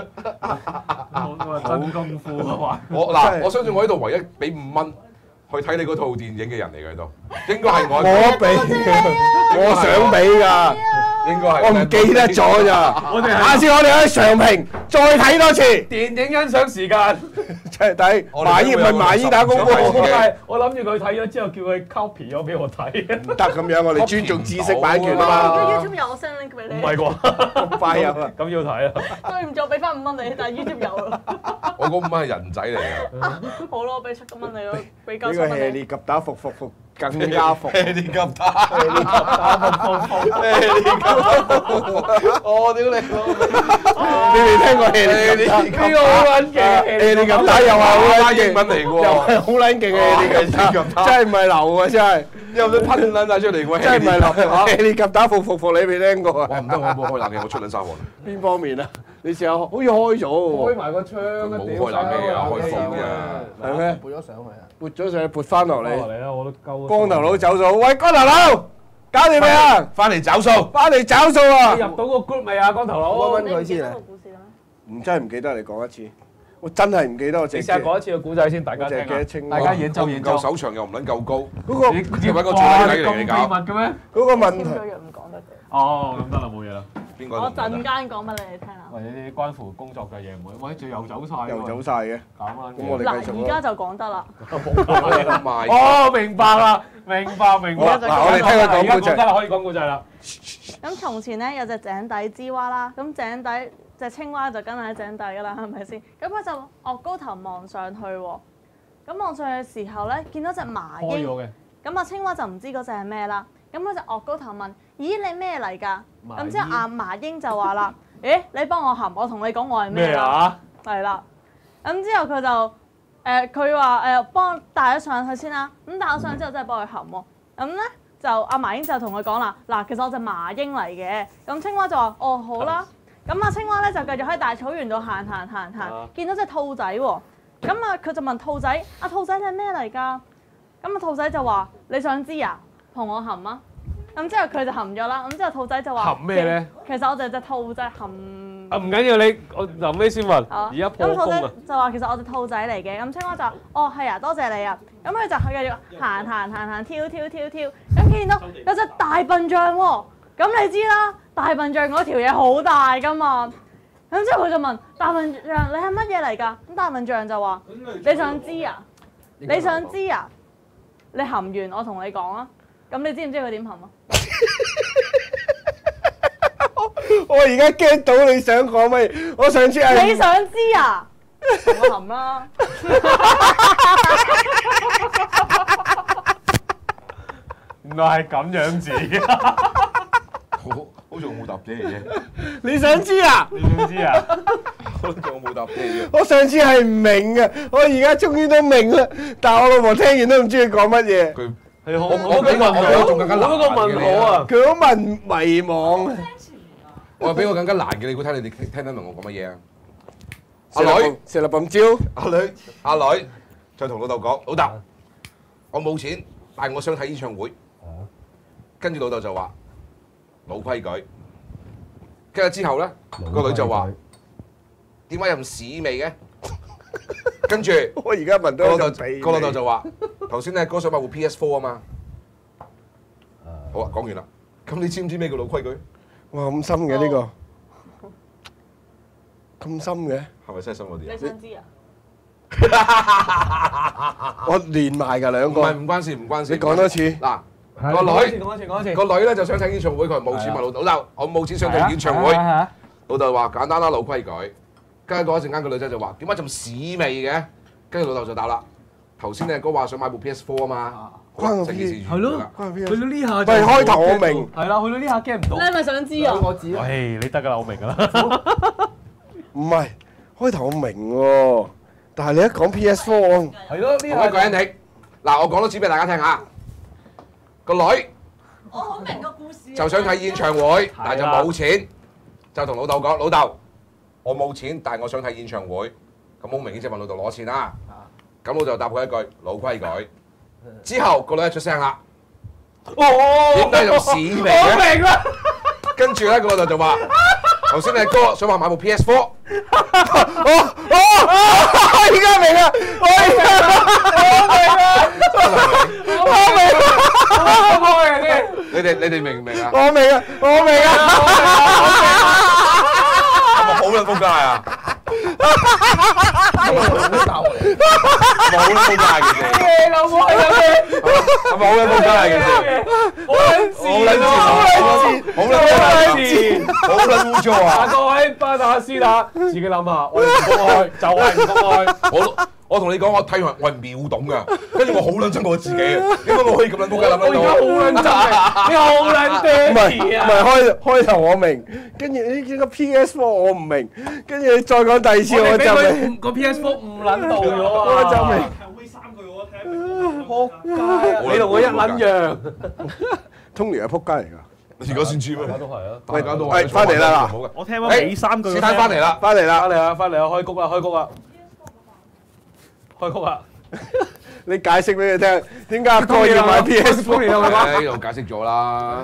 Speaker 2: 我真功夫啊嘛！
Speaker 3: 我嗱，我相信我呢度唯一俾五蚊去睇你嗰套電影嘅人嚟嘅都，應該係我。
Speaker 4: 我俾，我想俾㗎。
Speaker 3: 應該係。
Speaker 4: 我唔記得咗咋。
Speaker 2: 我哋
Speaker 4: 下次我哋去長平再睇多次。
Speaker 2: 電影欣賞時間，
Speaker 4: 即係睇麻衣唔係麻衣打功夫。
Speaker 2: 我係我諗住佢睇咗之後，叫佢 copy 咗俾我睇。
Speaker 4: 唔得咁樣，我哋尊重知識版權啊嘛。
Speaker 5: YouTube 有我 send link 俾你。
Speaker 2: 唔係啩？
Speaker 4: 咁快有啊！
Speaker 2: 咁要睇啊！
Speaker 5: 對唔住，我俾翻五蚊你，但係 YouTube 有啦。
Speaker 3: 我嗰五蚊係人仔嚟嘅。
Speaker 5: 好咯，我俾七個蚊你咯，俾
Speaker 4: 呢個
Speaker 5: 九十蚊
Speaker 4: hea
Speaker 5: 你。
Speaker 4: 你及打服服服更加服。
Speaker 3: 啲咁打，我屌你！
Speaker 4: 你未聽過呢啲？
Speaker 2: 呢個好撚勁，
Speaker 4: 你咁打又係好撚勁，
Speaker 3: 英文嚟嘅喎，
Speaker 4: 又係好撚勁嘅你咁打，真係唔係流啊！真係。
Speaker 3: 有啲噴撚晒出嚟喎，
Speaker 4: 真係唔係流？你咁打服服服，你未聽過啊？
Speaker 3: 哇！唔得，我冇開冷氣，我出撚晒汗。
Speaker 4: 邊方面啊？你試下，好似開咗喎。
Speaker 2: 開埋個窗啊！
Speaker 3: 冇開冷氣啊，開風嘅。
Speaker 4: 係咩？
Speaker 1: 撥咗上去啊！
Speaker 4: 撥咗上去，撥翻落嚟。
Speaker 2: 落嚟啦，我都鳩。
Speaker 4: 光頭佬走數，喂，光頭佬，搞掂未啊？
Speaker 3: 翻嚟找數，
Speaker 4: 翻嚟找數啊！
Speaker 2: 你入到個 group 未啊，光頭佬？
Speaker 7: 溫溫
Speaker 5: 你唔記
Speaker 7: 佢先啊
Speaker 5: 得個！故事啦咩？
Speaker 4: 唔真係唔記得，你講一次。我真係唔記得，我
Speaker 2: 你試
Speaker 4: 淨
Speaker 2: 下講一次個古仔先，大家
Speaker 4: 我淨係記得
Speaker 2: 聽
Speaker 4: 青
Speaker 2: 下。大家演奏
Speaker 3: 唔
Speaker 2: 演奏。
Speaker 3: 夠手長又唔撚夠高，
Speaker 4: 嗰個
Speaker 2: 你
Speaker 3: 要揾個助
Speaker 2: 哇你咁
Speaker 3: 理嚟嚟搞
Speaker 2: 秘密嘅咩？
Speaker 4: 嗰個問題。
Speaker 5: 簽咗約唔講得嘅。
Speaker 2: 哦，咁得啦，冇嘢啦。
Speaker 3: 邊個？
Speaker 5: 我陣間講俾你哋聽啦。
Speaker 2: 或者啲關乎工作嘅嘢唔會，喂，仲又走晒喎。
Speaker 4: 又走晒嘅。
Speaker 2: 搞啦。
Speaker 4: 咁我哋
Speaker 5: 嗱，
Speaker 4: 繼續
Speaker 5: 而家就講得啦。
Speaker 3: 賣
Speaker 2: 哦，明白啦，明白明白。
Speaker 4: 好嗱我哋聽佢講古仔
Speaker 2: 而家講得啦，可以講古仔啦。
Speaker 5: 咁從前咧有隻井底之蛙啦，咁井底隻青蛙就梗係喺井底㗎啦，係咪先？咁佢就岳高頭望上去喎。咁望上去嘅時候咧，見到隻麻鷹。
Speaker 2: 開咗嘅。
Speaker 5: 咁啊青蛙就唔知嗰隻係咩啦。咁佢就岳高頭問：咦，你咩嚟㗎？咁之後阿麻鷹就話啦：咦，你幫我含，我同你講我係咩啦？
Speaker 2: 咩啊？
Speaker 5: 係啦。咁之後佢就誒佢話誒幫帶咗上去先啦。咁帶咗上去之後真係幫佢含喎。咁咧就阿麻鷹就同佢講啦：嗱，其實我隻麻鷹嚟嘅。咁青蛙就話：哦，好啦。咁啊青蛙咧就繼續喺大草原度行行行行，見到隻兔仔喎。咁啊佢就問兔仔：阿兔仔你係咩嚟㗎？咁啊兔仔就話：你想知啊？同我含啊！咁之後佢就含咗啦。咁之後兔仔就話：
Speaker 2: 含咩咧？
Speaker 5: 其實我就係隻兔仔含。
Speaker 2: 啊唔緊要，你我臨尾先問。
Speaker 5: 好
Speaker 2: 而家破
Speaker 5: 咁兔仔
Speaker 2: 功啊！
Speaker 5: 就話其實我隻兔仔嚟嘅。咁青蛙就話：哦係啊，多謝你啊。咁佢就繼續行行行行跳跳跳跳。咁見到有隻大笨象喎。咁你知啦，大笨象嗰條嘢好大㗎嘛。咁之後佢就問大笨象：你係乜嘢嚟㗎？咁大笨象就話：你想知啊？你想知啊？你含完我同你講啊。咁你知唔知佢點含啊？
Speaker 4: 我而家驚到你想講乜？我上次係
Speaker 5: 你想知啊？同我含啦。
Speaker 2: 原來係咁樣子。
Speaker 3: 好好似我冇答機嚟嘅，
Speaker 4: 你想知啊？
Speaker 2: 你想知啊？
Speaker 3: 好似我冇答機嘅。
Speaker 4: 我上次係唔明嘅，我而家終於都明啦。但係我老婆聽完都唔知佢講乜嘢。
Speaker 3: 佢
Speaker 2: 係好，
Speaker 3: 我我比我我仲更加難
Speaker 2: 我嗰個問號啊！
Speaker 4: 佢好問迷惘。
Speaker 3: 我話俾我更加難嘅，你估睇你哋聽得明我講乜嘢啊？阿
Speaker 4: 阿
Speaker 3: 女
Speaker 4: 女，食粒笨蕉。
Speaker 3: 阿女，阿女就同老豆講：老豆，我冇錢，但係我想睇演唱會。跟住老豆就話：老規矩。跟住之後咧，個女就話：點解有咁屎味嘅？跟住
Speaker 4: 我而家聞到
Speaker 3: 個老豆
Speaker 4: 一陣鼻
Speaker 3: 個老豆就話：頭先咧哥想買部 P S Four 啊嘛。好啊，講完啦。咁你知唔知咩叫老規矩？
Speaker 4: 哇，咁深嘅呢個，咁深嘅，
Speaker 3: 係咪真係深嗰啲
Speaker 5: 你
Speaker 3: 啊？
Speaker 5: 想知啊？
Speaker 4: 我連埋㗎兩
Speaker 3: 唔係
Speaker 4: 個。
Speaker 3: 唔關事，唔關事。
Speaker 4: 你講多次。
Speaker 3: 嗱，個
Speaker 2: 講一次，
Speaker 3: 女
Speaker 2: 講一次，講一次。
Speaker 3: 個女咧就想睇演唱會，佢話冇錢問老豆，老豆我冇錢想睇演唱會。老豆話簡單啦，老規矩。跟住過一陣間，個女仔就話點解咁屎味嘅？跟住老豆就答啦，頭先你阿哥話想買部 P S Four 啊嘛，
Speaker 4: 關我
Speaker 3: 成件事
Speaker 4: 屁
Speaker 2: 係咯
Speaker 3: 完㗎啦
Speaker 2: 去到呢下，
Speaker 4: 喂開頭我明
Speaker 2: 係啦，去到呢下驚唔到。
Speaker 5: 你係咪想知啊？
Speaker 7: 我知啦。
Speaker 2: 喂，你得㗎啦，我明㗎啦。
Speaker 4: 唔係，開頭我明喎，但係你一講 P S Four，
Speaker 2: 係咯，呢
Speaker 3: 同一個人嚟。嗱，我講多次俾大家聽下。個女
Speaker 5: 我好明個故事。
Speaker 3: 就想睇演唱會，但係就冇錢，就同老豆講：老豆，我冇錢，但係我想睇演唱會。咁好明顯即係問老豆攞錢啦。咁老豆答佢一句老規矩。之後個女一出聲啦，
Speaker 2: 哦，
Speaker 3: 點解有屎味
Speaker 2: 我
Speaker 3: 嘅？
Speaker 2: 明啦。
Speaker 3: 跟住咧個老豆就話：頭先你阿哥想話買部 P S Four。
Speaker 4: 哦哦，我而家明啦，我而家我明啦，我明啦，
Speaker 2: 我開嘅先。
Speaker 3: 你哋你哋明唔明啊？
Speaker 4: 我明啊，我明啊，
Speaker 3: 係咪好撚撲街啊？係咪好撚撲街嘅啫？
Speaker 2: 你老母係咁嘅，
Speaker 3: 係咪好撚撲街嘅啫？
Speaker 2: 好撚
Speaker 3: 好撚賤，好撚賤，好撚污糟啊！
Speaker 2: 各位巴打斯打，自己諗下，我哋唔公開就係唔公開。
Speaker 3: 我我同你講，我睇完我係秒懂㗎，跟住我好撚憎我自己啊！點解我可以咁撚仆街諗
Speaker 2: 我而家好撚憎你，你好撚爹
Speaker 4: 唔係
Speaker 2: 哋啊！
Speaker 4: 唔係開開頭我明，跟住呢個 P S Four 我唔明，跟住你再講第二次我
Speaker 2: 我哋俾
Speaker 4: 就明。
Speaker 2: 佢個 P S Four 唔撚到咗啊！
Speaker 4: 我就明。
Speaker 6: 後尾三句我聽唔明。
Speaker 2: 仆街啊！你同我一撚樣。
Speaker 4: Tony 係仆街嚟㗎。
Speaker 3: 而家先知咩？
Speaker 2: 大家都係啊！
Speaker 3: 大家都
Speaker 4: 係翻嚟啦嗱
Speaker 6: 我聽翻尾三句。
Speaker 3: 史丹翻嚟啦！
Speaker 4: 翻嚟啦！
Speaker 2: 翻嚟啊！翻嚟啊！開谷啦！開谷啦！開谷啦！
Speaker 4: 你解釋俾佢聽，點解阿哥要買 P S Four？
Speaker 3: 誒呢度解釋咗啦。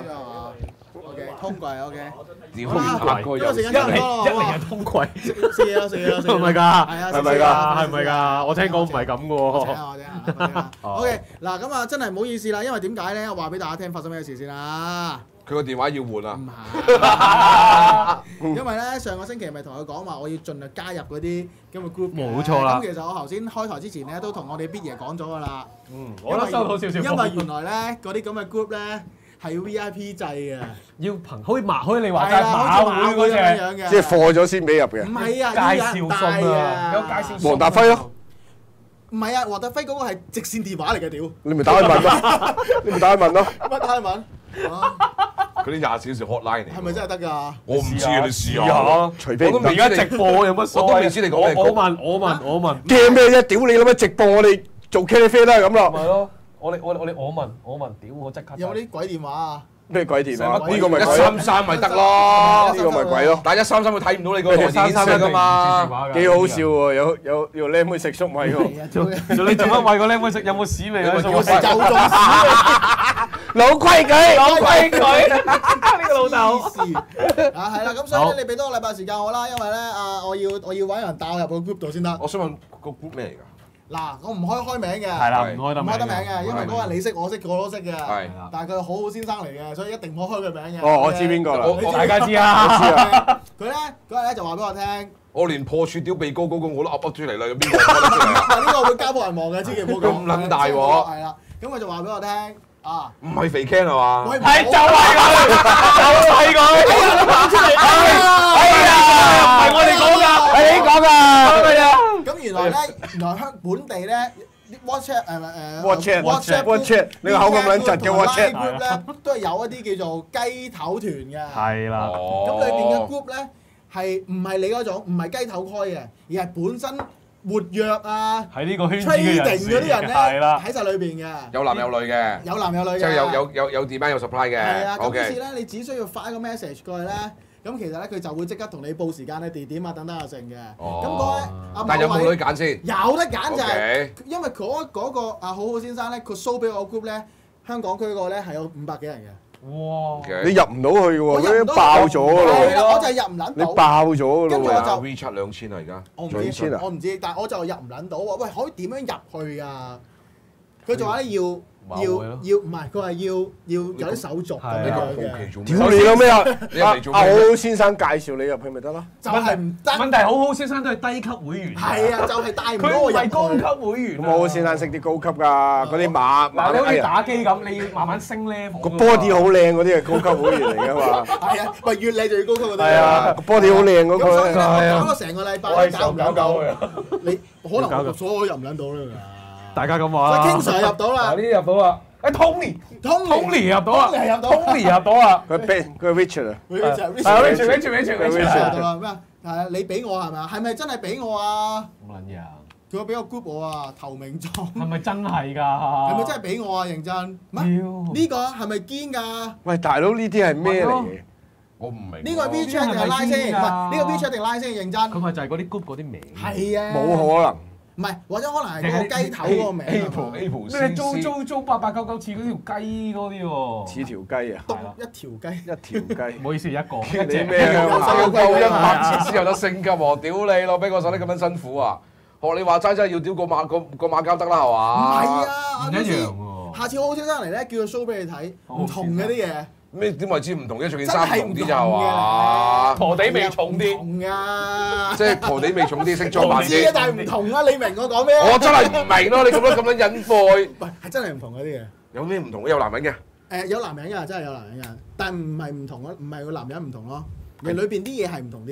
Speaker 1: OK，通櫃 OK。
Speaker 3: 屌
Speaker 1: 阿哥有時間差唔多咯，
Speaker 2: 一嚟係通櫃，
Speaker 1: 食嘢啦食嘢啦，
Speaker 2: 係咪㗎？
Speaker 1: 係啊，
Speaker 2: 係咪㗎？係咪㗎？我聽講唔係咁嘅喎。
Speaker 1: 請下我聽下。OK，嗱咁啊，真係唔好意思啦，因為點解咧？我話俾大家聽發生咩事先啦。
Speaker 3: 佢個電話要換
Speaker 1: 唔
Speaker 3: 啊！
Speaker 1: 係，因為咧上個星期咪同佢講話，我要盡量加入嗰啲咁嘅 group 嘅。
Speaker 2: 冇錯啦
Speaker 1: 咁其實我頭先開台之前咧，都同我哋 Bit 爺講咗㗎啦。
Speaker 2: 嗯，我都收到少少。
Speaker 1: 因為原來咧嗰啲咁嘅 group 咧係 V I P 制嘅。
Speaker 2: 要憑好似馬，好似你話齋
Speaker 1: 係啦，好似馬會咁
Speaker 2: 馬會嗰隻
Speaker 1: 樣嘅。
Speaker 4: 即係貨咗先俾入嘅
Speaker 1: 唔。係啊，
Speaker 2: 介紹
Speaker 1: 要人帶
Speaker 2: 信啊，有介紹信。
Speaker 4: 黃達輝咯，
Speaker 1: 唔係啊，黃達輝嗰個係直線電話嚟嘅屌。
Speaker 4: 你咪打去問咯，你咪打去問咯。
Speaker 1: 乜泰文？
Speaker 3: 嗰啲廿小時 hotline 嚟。
Speaker 1: 係咪真係得㗎？
Speaker 3: 我唔知啊，你試下。
Speaker 2: 下。
Speaker 4: 除非唔得
Speaker 3: 我都未
Speaker 2: 而家直播有乜所謂？
Speaker 3: 我都未知你講咩
Speaker 2: 我我問，我問，我問。
Speaker 4: 驚咩啫？屌你諗乜直播？我哋做 K T V 都係咁咯。
Speaker 2: 咪咯，我哋我哋我哋我問，我問，屌我即刻。
Speaker 1: 有冇啲鬼電話啊？
Speaker 4: 咩鬼電話？
Speaker 1: 成日
Speaker 4: 呢個咪
Speaker 3: 一
Speaker 4: 鬼咯，
Speaker 3: 三三咪得咯，
Speaker 4: 呢個咪鬼咯。
Speaker 3: 但係一三三佢睇唔到你個來電顯示㗎嘛。
Speaker 4: 幾好笑喎！有有有僆妹食粟米喎。
Speaker 1: 係啊，做
Speaker 2: 做你做乜餵個僆妹食？有冇屎味啊？
Speaker 3: 有冇
Speaker 1: 有時就中屎
Speaker 4: 老規矩，
Speaker 2: 老規矩，呢個老豆。
Speaker 1: 啊，係啦，咁所以咧，你俾多個禮拜時間我啦，因為咧啊，我要我要揾人帶我入個 group 度先得。
Speaker 3: 我想問個 group 咩嚟㗎？
Speaker 1: 嗱，我唔開開名嘅，
Speaker 2: 係啦，
Speaker 3: 係
Speaker 2: 唔開得
Speaker 1: 唔開得名嘅，
Speaker 2: 嘅，
Speaker 1: 因為嗰個人你識我識我都識嘅，
Speaker 3: 係
Speaker 1: 但係佢係好好先生嚟嘅，所以一定唔可以開佢名嘅。
Speaker 4: 哦，我知邊個啦。
Speaker 3: 我
Speaker 2: 大家知啊。
Speaker 1: 佢咧嗰日咧就話俾我聽，
Speaker 3: 我連破處屌鼻哥嗰個我都噏噏出嚟啦，有邊個噏得出嚟啊？
Speaker 1: 呢個會家破人亡嘅，千祈唔好講。
Speaker 3: 咁撚大鑊
Speaker 1: 係啦，咁佢就話俾我聽啊，
Speaker 3: 唔係肥 Ken 係嘛？
Speaker 1: 喂
Speaker 2: 係就係佢，就係佢。哎呀，唔係我哋講㗎，係你講㗎。係啊。
Speaker 1: 咁原來咧，原來香本地咧，WhatsApp 誒誒
Speaker 4: WhatsApp
Speaker 1: WhatsApp
Speaker 4: WhatsApp，你個口咁撚窒嘅 WhatsApp。
Speaker 1: group 咧都係有一啲叫做雞頭團嘅。
Speaker 2: 係啦。
Speaker 3: 哦。
Speaker 1: 咁裏邊嘅 group 咧係唔係你嗰種，唔係雞頭開嘅，而係本身活躍啊
Speaker 2: 喺呢個圈子嘅人
Speaker 1: trading
Speaker 2: 士
Speaker 1: 嗰啲人咧
Speaker 2: 係啦。
Speaker 1: 喺晒裏邊嘅。
Speaker 3: 有男有女嘅，
Speaker 1: 有男有女嘅。
Speaker 3: 即係有有有有 demand 有 supply 嘅。
Speaker 1: 係啊，咁於是
Speaker 3: OK。
Speaker 1: 咧，你只需要發一個 message 過去咧，咁其實咧佢就會即刻同你報時間咧、地點啊等等啊成嘅。咁嗰咧阿
Speaker 3: 但有冇女
Speaker 1: 某位
Speaker 3: 揀先？
Speaker 1: 有得揀就係
Speaker 3: OK，
Speaker 1: 因為嗰嗰個啊好好先生咧，佢 show 俾我 group 咧，香港區嗰個咧係有五百幾人嘅。
Speaker 2: 哇！
Speaker 4: 你入唔到去喎，
Speaker 1: 我入唔到
Speaker 4: 嗰啲爆咗㗎
Speaker 1: 係
Speaker 4: 咯。
Speaker 1: 啦，我就係入唔撚到。
Speaker 4: 你爆咗㗎咯喎。
Speaker 1: 跟住我就
Speaker 3: WeChat 兩千啊而家。
Speaker 1: 我唔
Speaker 4: 兩千啊，
Speaker 1: 知我唔知，但係我就入唔撚到喎。喂，可以點樣入去㗎？佢就話咧要要要唔係，佢話要要有啲手續咁
Speaker 3: 呢個
Speaker 1: 樣
Speaker 3: 好奇
Speaker 1: 嘅，
Speaker 3: 做咩？
Speaker 4: 屌你老咩啊！
Speaker 3: 你入嚟做
Speaker 4: 阿
Speaker 3: 咩？
Speaker 4: 好先生介紹你入去咪得咯。
Speaker 1: 就係唔得。
Speaker 2: 問題好好先生都係低級會員。
Speaker 1: 係啊，就係帶唔到
Speaker 2: 佢
Speaker 1: 我
Speaker 2: 唔係高
Speaker 1: 入去。
Speaker 2: 級會員。
Speaker 4: 咁好先生識啲高級㗎，嗰啲馬
Speaker 2: 嗱，你好似
Speaker 4: 馬
Speaker 2: 打機咁，你要慢慢升 level。
Speaker 4: 個 body 好靚嗰啲係高級會員嚟㗎嘛。
Speaker 1: 係啊，喂，越靚就越高級嗰啲。
Speaker 2: 係啊
Speaker 4: 個 body 好靚嗰
Speaker 1: 咁所以
Speaker 4: 個。
Speaker 1: 咧，我搞咗成個禮拜都搞唔撚到。
Speaker 2: 佢。
Speaker 1: 你可能我所有入唔撚到啦。
Speaker 2: 大家咁話啦。
Speaker 1: 所以 King Sir 入到啦
Speaker 2: 嗱，呢啲入到啦。誒 Tony，Tony 入到啊
Speaker 1: Tony 入到
Speaker 2: ，Tony 入到啊。
Speaker 4: 佢俾佢 Richard 啊。
Speaker 1: 佢就係
Speaker 2: 係 Richard，Richard，Richard，Richard。
Speaker 1: 入到啦咩啊？係啊，你俾我係咪啊？係咪真係俾我啊？
Speaker 2: 冇撚嘢啊！
Speaker 1: 佢俾個 group 我啊，投名狀。
Speaker 2: 係咪真係㗎？
Speaker 1: 係咪真係俾我啊？認真。乜？
Speaker 2: 屌！
Speaker 1: 呢個係咪堅㗎？
Speaker 4: 喂，大佬呢啲係咩嚟嘅？
Speaker 3: 我唔明。
Speaker 1: 呢個係 WeChat 定係 Line 先？唔係呢個 WeChat 定 Line 先？認真。
Speaker 2: 佢咪就係嗰啲 group 嗰啲名。
Speaker 1: 係啊。
Speaker 4: 冇可能。
Speaker 1: 唔係，或者可能係嗰個雞頭嗰個名啊
Speaker 3: Apple
Speaker 1: 嘛。
Speaker 3: Apple
Speaker 2: 咩租租租八八九九似嗰條雞嗰啲喎。
Speaker 4: 似條雞啊！
Speaker 1: 篤一條雞。
Speaker 4: 一條雞
Speaker 2: 唔。好意思，一個。
Speaker 3: 你
Speaker 2: 一隻
Speaker 3: 咩啊？
Speaker 1: 有
Speaker 3: 夠一
Speaker 1: 有
Speaker 3: 百次先有得升級喎！屌你咯，俾個手你咁樣辛苦啊！學你話齋真係要屌個馬個個馬交得啦係
Speaker 1: 唔
Speaker 3: 嘛？
Speaker 1: 係啊，
Speaker 2: 唔一樣喎。
Speaker 1: 下次好好先生嚟咧，叫佢 show 俾你睇，唔同嘅啲嘢。
Speaker 3: 咩點為之唔同嘅？仲件
Speaker 1: 真
Speaker 3: 衫
Speaker 1: 係唔同
Speaker 3: 同啲就係嘛？
Speaker 2: 陀地味重
Speaker 1: 唔
Speaker 2: 啲。
Speaker 1: 同㗎。
Speaker 3: 即係陀地味重啲，識裝扮
Speaker 1: 我知嘅，
Speaker 3: 啲。
Speaker 1: 但係唔同啊！你明我講咩？
Speaker 3: 我真係唔明咯！你咁樣咁樣隱晦，
Speaker 1: 喂，係真係唔同嗰啲嘢。
Speaker 3: 有咩唔同？有男人嘅。
Speaker 1: 誒有男人㗎，真係有男人㗎，但唔係唔同咯，唔係個男人唔同咯，人裏邊啲嘢係唔同啲嘅。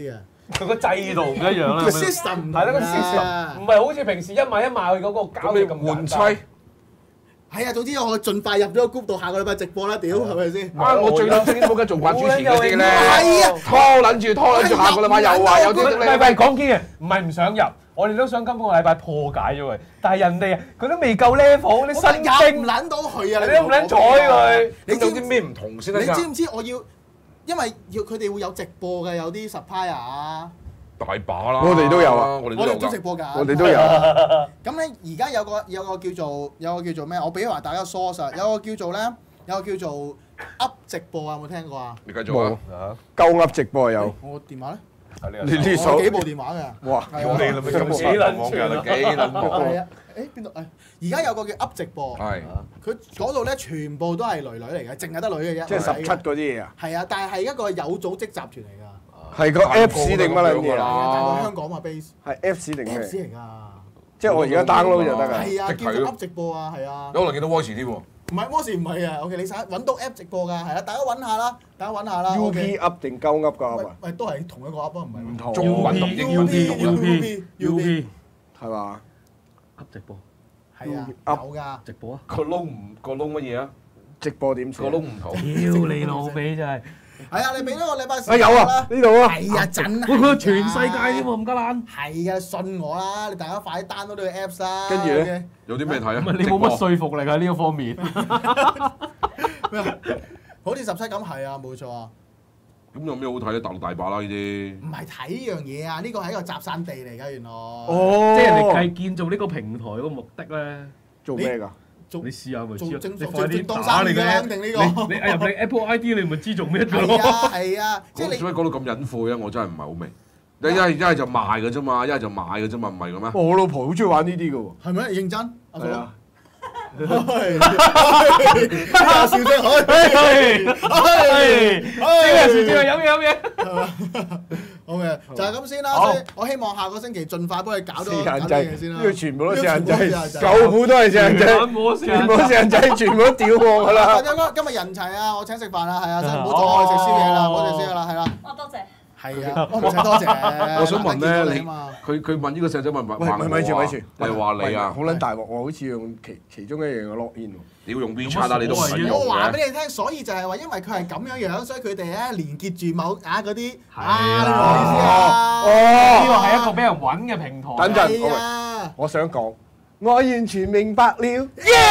Speaker 2: 佢個制度唔一樣啦。
Speaker 1: 個 system 唔同
Speaker 2: 係啦，個
Speaker 1: 啊
Speaker 2: system 唔係好似平時一買一賣嗰個交易咁簡單。
Speaker 3: 換妻
Speaker 1: 係啊，總之我盡快入咗個 group 度，下個禮拜直播啦，屌係咪先？
Speaker 3: 啊！我最撚憎啲冇緊做慣主持嗰啲咧，
Speaker 1: 係啊，
Speaker 3: 拖撚住拖撚住，下個禮拜又話有啲
Speaker 2: 唔係唔係講堅嘅，唔係唔想入，我哋都想今個禮拜破解咗佢，但係人哋佢都未夠 level，你新
Speaker 1: 入唔撚到佢啊！
Speaker 2: 你都唔撚睬佢。
Speaker 3: 你有啲咩唔同先得㗎？
Speaker 1: 你知唔知我要？因為要佢哋會有直播嘅，有啲 supplier 啊。
Speaker 3: 大把啦，
Speaker 4: 我哋都有啊，
Speaker 3: 我哋
Speaker 1: 我哋都
Speaker 3: 都有㗎。
Speaker 1: 直播㗎。
Speaker 4: 我哋都有。
Speaker 1: 咁咧，而家有個有個叫做有個叫做咩？我俾埋大家 source 啊，有個叫做咧，有個叫做 Up 直播啊，有冇聽過啊？
Speaker 3: 你繼續啊！
Speaker 4: 鳩噏直播有。
Speaker 1: 我電話咧，
Speaker 4: 你呢
Speaker 1: 我
Speaker 4: 手
Speaker 1: 幾部電話㗎？
Speaker 4: 哇！
Speaker 1: 係啊
Speaker 3: 你啦，咪咁
Speaker 2: 幾撚
Speaker 3: 網嘅啦，幾撚
Speaker 1: 係
Speaker 3: 忙。
Speaker 1: 啊，誒邊度？誒而家有個叫 Up 直播，
Speaker 3: 係
Speaker 1: 佢嗰度咧全部都係女女嚟嘅，淨係得女嘅啫。
Speaker 4: 即係十七嗰啲嘢啊。
Speaker 1: 係啊，但係係一個有組織集團嚟㗎。
Speaker 4: 係個 Apps 定乜撚嘢
Speaker 1: 係
Speaker 4: 啊？
Speaker 1: 啊，但係佢香港嘛 base
Speaker 4: 係 Apps 定
Speaker 1: Apps
Speaker 4: 咩？
Speaker 1: 嚟㗎。
Speaker 4: 即係我而家 download 就得㗎。
Speaker 1: 係啊，
Speaker 3: 即係佢
Speaker 1: 叫做 Up 直播啊，係啊。
Speaker 3: 有可能見到 voice 添喎。
Speaker 1: 唔係 Moss 唔係啊，OK，你睇揾到 App 直播㗎，係啦，大家揾下啦，大家揾下啦。
Speaker 4: U
Speaker 1: OK
Speaker 4: P up 定鳩噏個 up
Speaker 1: 喂
Speaker 4: 啊？
Speaker 1: 喂，都係同一個 App 啊，唔係唔同。
Speaker 3: 中文讀英 U P 讀啦。
Speaker 1: U P U P
Speaker 4: 係嘛？
Speaker 6: 噏直播
Speaker 1: 係啊，
Speaker 4: Up
Speaker 1: 有㗎。
Speaker 6: 直播啊！
Speaker 3: 個窿唔個窿乜嘢啊？
Speaker 4: 直播點寫
Speaker 3: 個窿唔同。
Speaker 6: 屌你老味真係！
Speaker 1: 係啊，你俾多個禮拜時
Speaker 4: 啊有啊，呢度啊。
Speaker 1: 係啊，真係。
Speaker 6: 喂，佢全世界添喎，冚家爛！
Speaker 1: 係啊，信我啦，你大家快啲 download 呢個 Apps 啦。
Speaker 4: 跟住咧
Speaker 3: 有啲咩睇啊？
Speaker 6: 唔係你冇乜說服力喺呢個方面。
Speaker 1: 咩啊？好似十七咁係啊，冇錯啊。
Speaker 3: 咁有咩好睇咧？大陸大把啦呢啲。
Speaker 1: 唔係睇呢樣嘢啊，呢個係一個集散地嚟㗎，原來。
Speaker 4: 哦，
Speaker 6: 即係人哋係建造呢個平台個目的咧。
Speaker 4: 做咩㗎？
Speaker 1: 做
Speaker 6: 你試下咪知咯，
Speaker 1: 做正
Speaker 6: 你快啲
Speaker 1: 做
Speaker 6: 打你嘅
Speaker 1: 正當生意㗎肯定呢個
Speaker 6: 你你入你 Apple I D 你咪知做咩㗎
Speaker 1: 係
Speaker 6: 咯。
Speaker 1: 啊係啊，即係你
Speaker 3: 所以講到咁隱晦啊，我真係唔係好明。你一係一係就賣嘅啫嘛，一係就買嘅啫嘛，唔係嘅咩？
Speaker 4: 我老婆好中意玩呢啲㗎喎。
Speaker 1: 係咪？你認真？阿嫂。
Speaker 4: 係啊。
Speaker 1: 笑聲開。
Speaker 6: 招人時招人飲嘢飲嘢。
Speaker 1: 好嘅，就係咁先啦。所以我希望下個星期盡快幫你搞到
Speaker 4: 四眼
Speaker 1: 搞啲
Speaker 4: 仔，
Speaker 1: 嘢先啦。
Speaker 4: 呢個全部都四眼仔，
Speaker 1: 呢個全部都四眼仔
Speaker 4: 九股都係四眼仔，
Speaker 6: 全部四眼仔
Speaker 4: 全部四眼仔，全部都屌我㗎啦。
Speaker 1: 今今日人齊啊，我請食飯啦，係啊，所以唔好阻我哋食宵夜啦，唔好食宵夜啦，係啦。
Speaker 5: 哦，多謝。
Speaker 1: 係啊，我唔使多謝。
Speaker 3: 我想問咧，你
Speaker 1: 見到啊嘛
Speaker 3: 佢佢問呢個細仔問問
Speaker 4: 喂喂，咪住咪住，
Speaker 3: 係話你啊
Speaker 4: 好，撚大鑊！我好似用其其中一樣嘅 login 喎。
Speaker 3: 你要用 WeChat 啊，你都唔使用
Speaker 1: 我話
Speaker 3: 嘅。
Speaker 1: 俾你聽，所以就係話，因為佢係咁樣樣，所以佢哋咧連結住某啊嗰啲
Speaker 6: 係
Speaker 1: 啊，你明唔
Speaker 6: 啦
Speaker 1: 明意思啊？
Speaker 6: 呢個係一個俾人揾嘅平台。
Speaker 4: 等陣
Speaker 1: 係啊，
Speaker 4: 我想講，我完全明白了。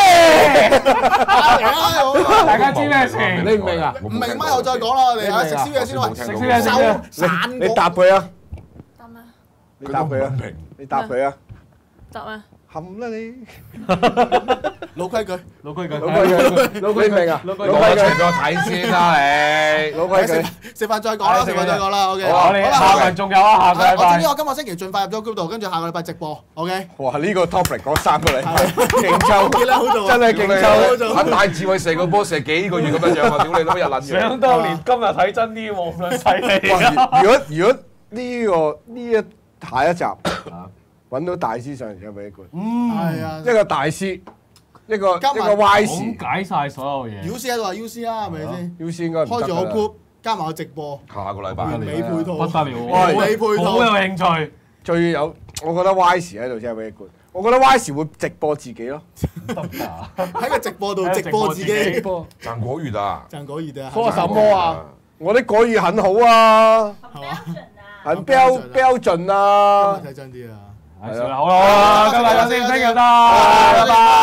Speaker 6: 大家知咩事？
Speaker 4: 你唔明啊？
Speaker 1: 唔明咪後再講啦，我哋啊食宵夜先啦，
Speaker 3: 食
Speaker 6: 宵夜先啦
Speaker 1: 收散
Speaker 4: 你答佢啊！
Speaker 5: 得咩？
Speaker 4: 你答佢啊！你答佢啊！
Speaker 5: 得咩？
Speaker 4: 冚啦你！
Speaker 1: 老規矩，
Speaker 6: 老規矩，
Speaker 4: 老規矩，老規矩明啊！老
Speaker 3: 攞
Speaker 4: 規矩，
Speaker 3: 出俾我睇先啦，你。
Speaker 4: 老規矩。
Speaker 1: 食飯再講啦，食飯再講啦，OK。
Speaker 6: 我哋下個仲有啊，下個禮
Speaker 1: 我總之
Speaker 6: 拜。
Speaker 1: 我今個星期盡快入咗 group 度，跟住下個禮拜直播，OK。
Speaker 4: 哇！呢個 topic 講三個禮拜，勁抽，
Speaker 1: 幾撚好做啊
Speaker 4: 真係勁抽。
Speaker 3: 揾大智慧射個波射幾個月咁樣樣啊！屌你都一撚樣。
Speaker 6: 想當年今日睇真啲喎，唔撚犀利。
Speaker 4: 哇！如果如果呢個呢一下一集揾到大師上嚟，有俾一個，
Speaker 1: 係啊
Speaker 4: 一，個大師，一個一
Speaker 1: 加埋
Speaker 4: 個 Y
Speaker 6: 講
Speaker 4: 時
Speaker 6: 解晒所有嘢。
Speaker 1: U C 喺度話 U C 啦，係咪先？
Speaker 4: ，U C 應該唔得
Speaker 1: 開咗個
Speaker 4: 㗎啦
Speaker 1: group，加埋個直播，
Speaker 3: 下個禮拜
Speaker 1: 完美配套，
Speaker 6: 不得了，
Speaker 1: 完美配套
Speaker 6: 好有興趣。
Speaker 4: 最有，我覺得 Y 時喺度先係俾一個。我覺得 Y 時會直播自己咯，
Speaker 1: 喺個直播度直播自己，
Speaker 3: 賺果月啊！
Speaker 1: 賺果熱啊！
Speaker 4: 說什麼啊？我啲國語很好啊，
Speaker 1: 係嘛？
Speaker 4: 很標標準啊。
Speaker 1: 今日睇真啲啊！
Speaker 6: 係啦，好啦，今日咁先，聽日得，拜拜。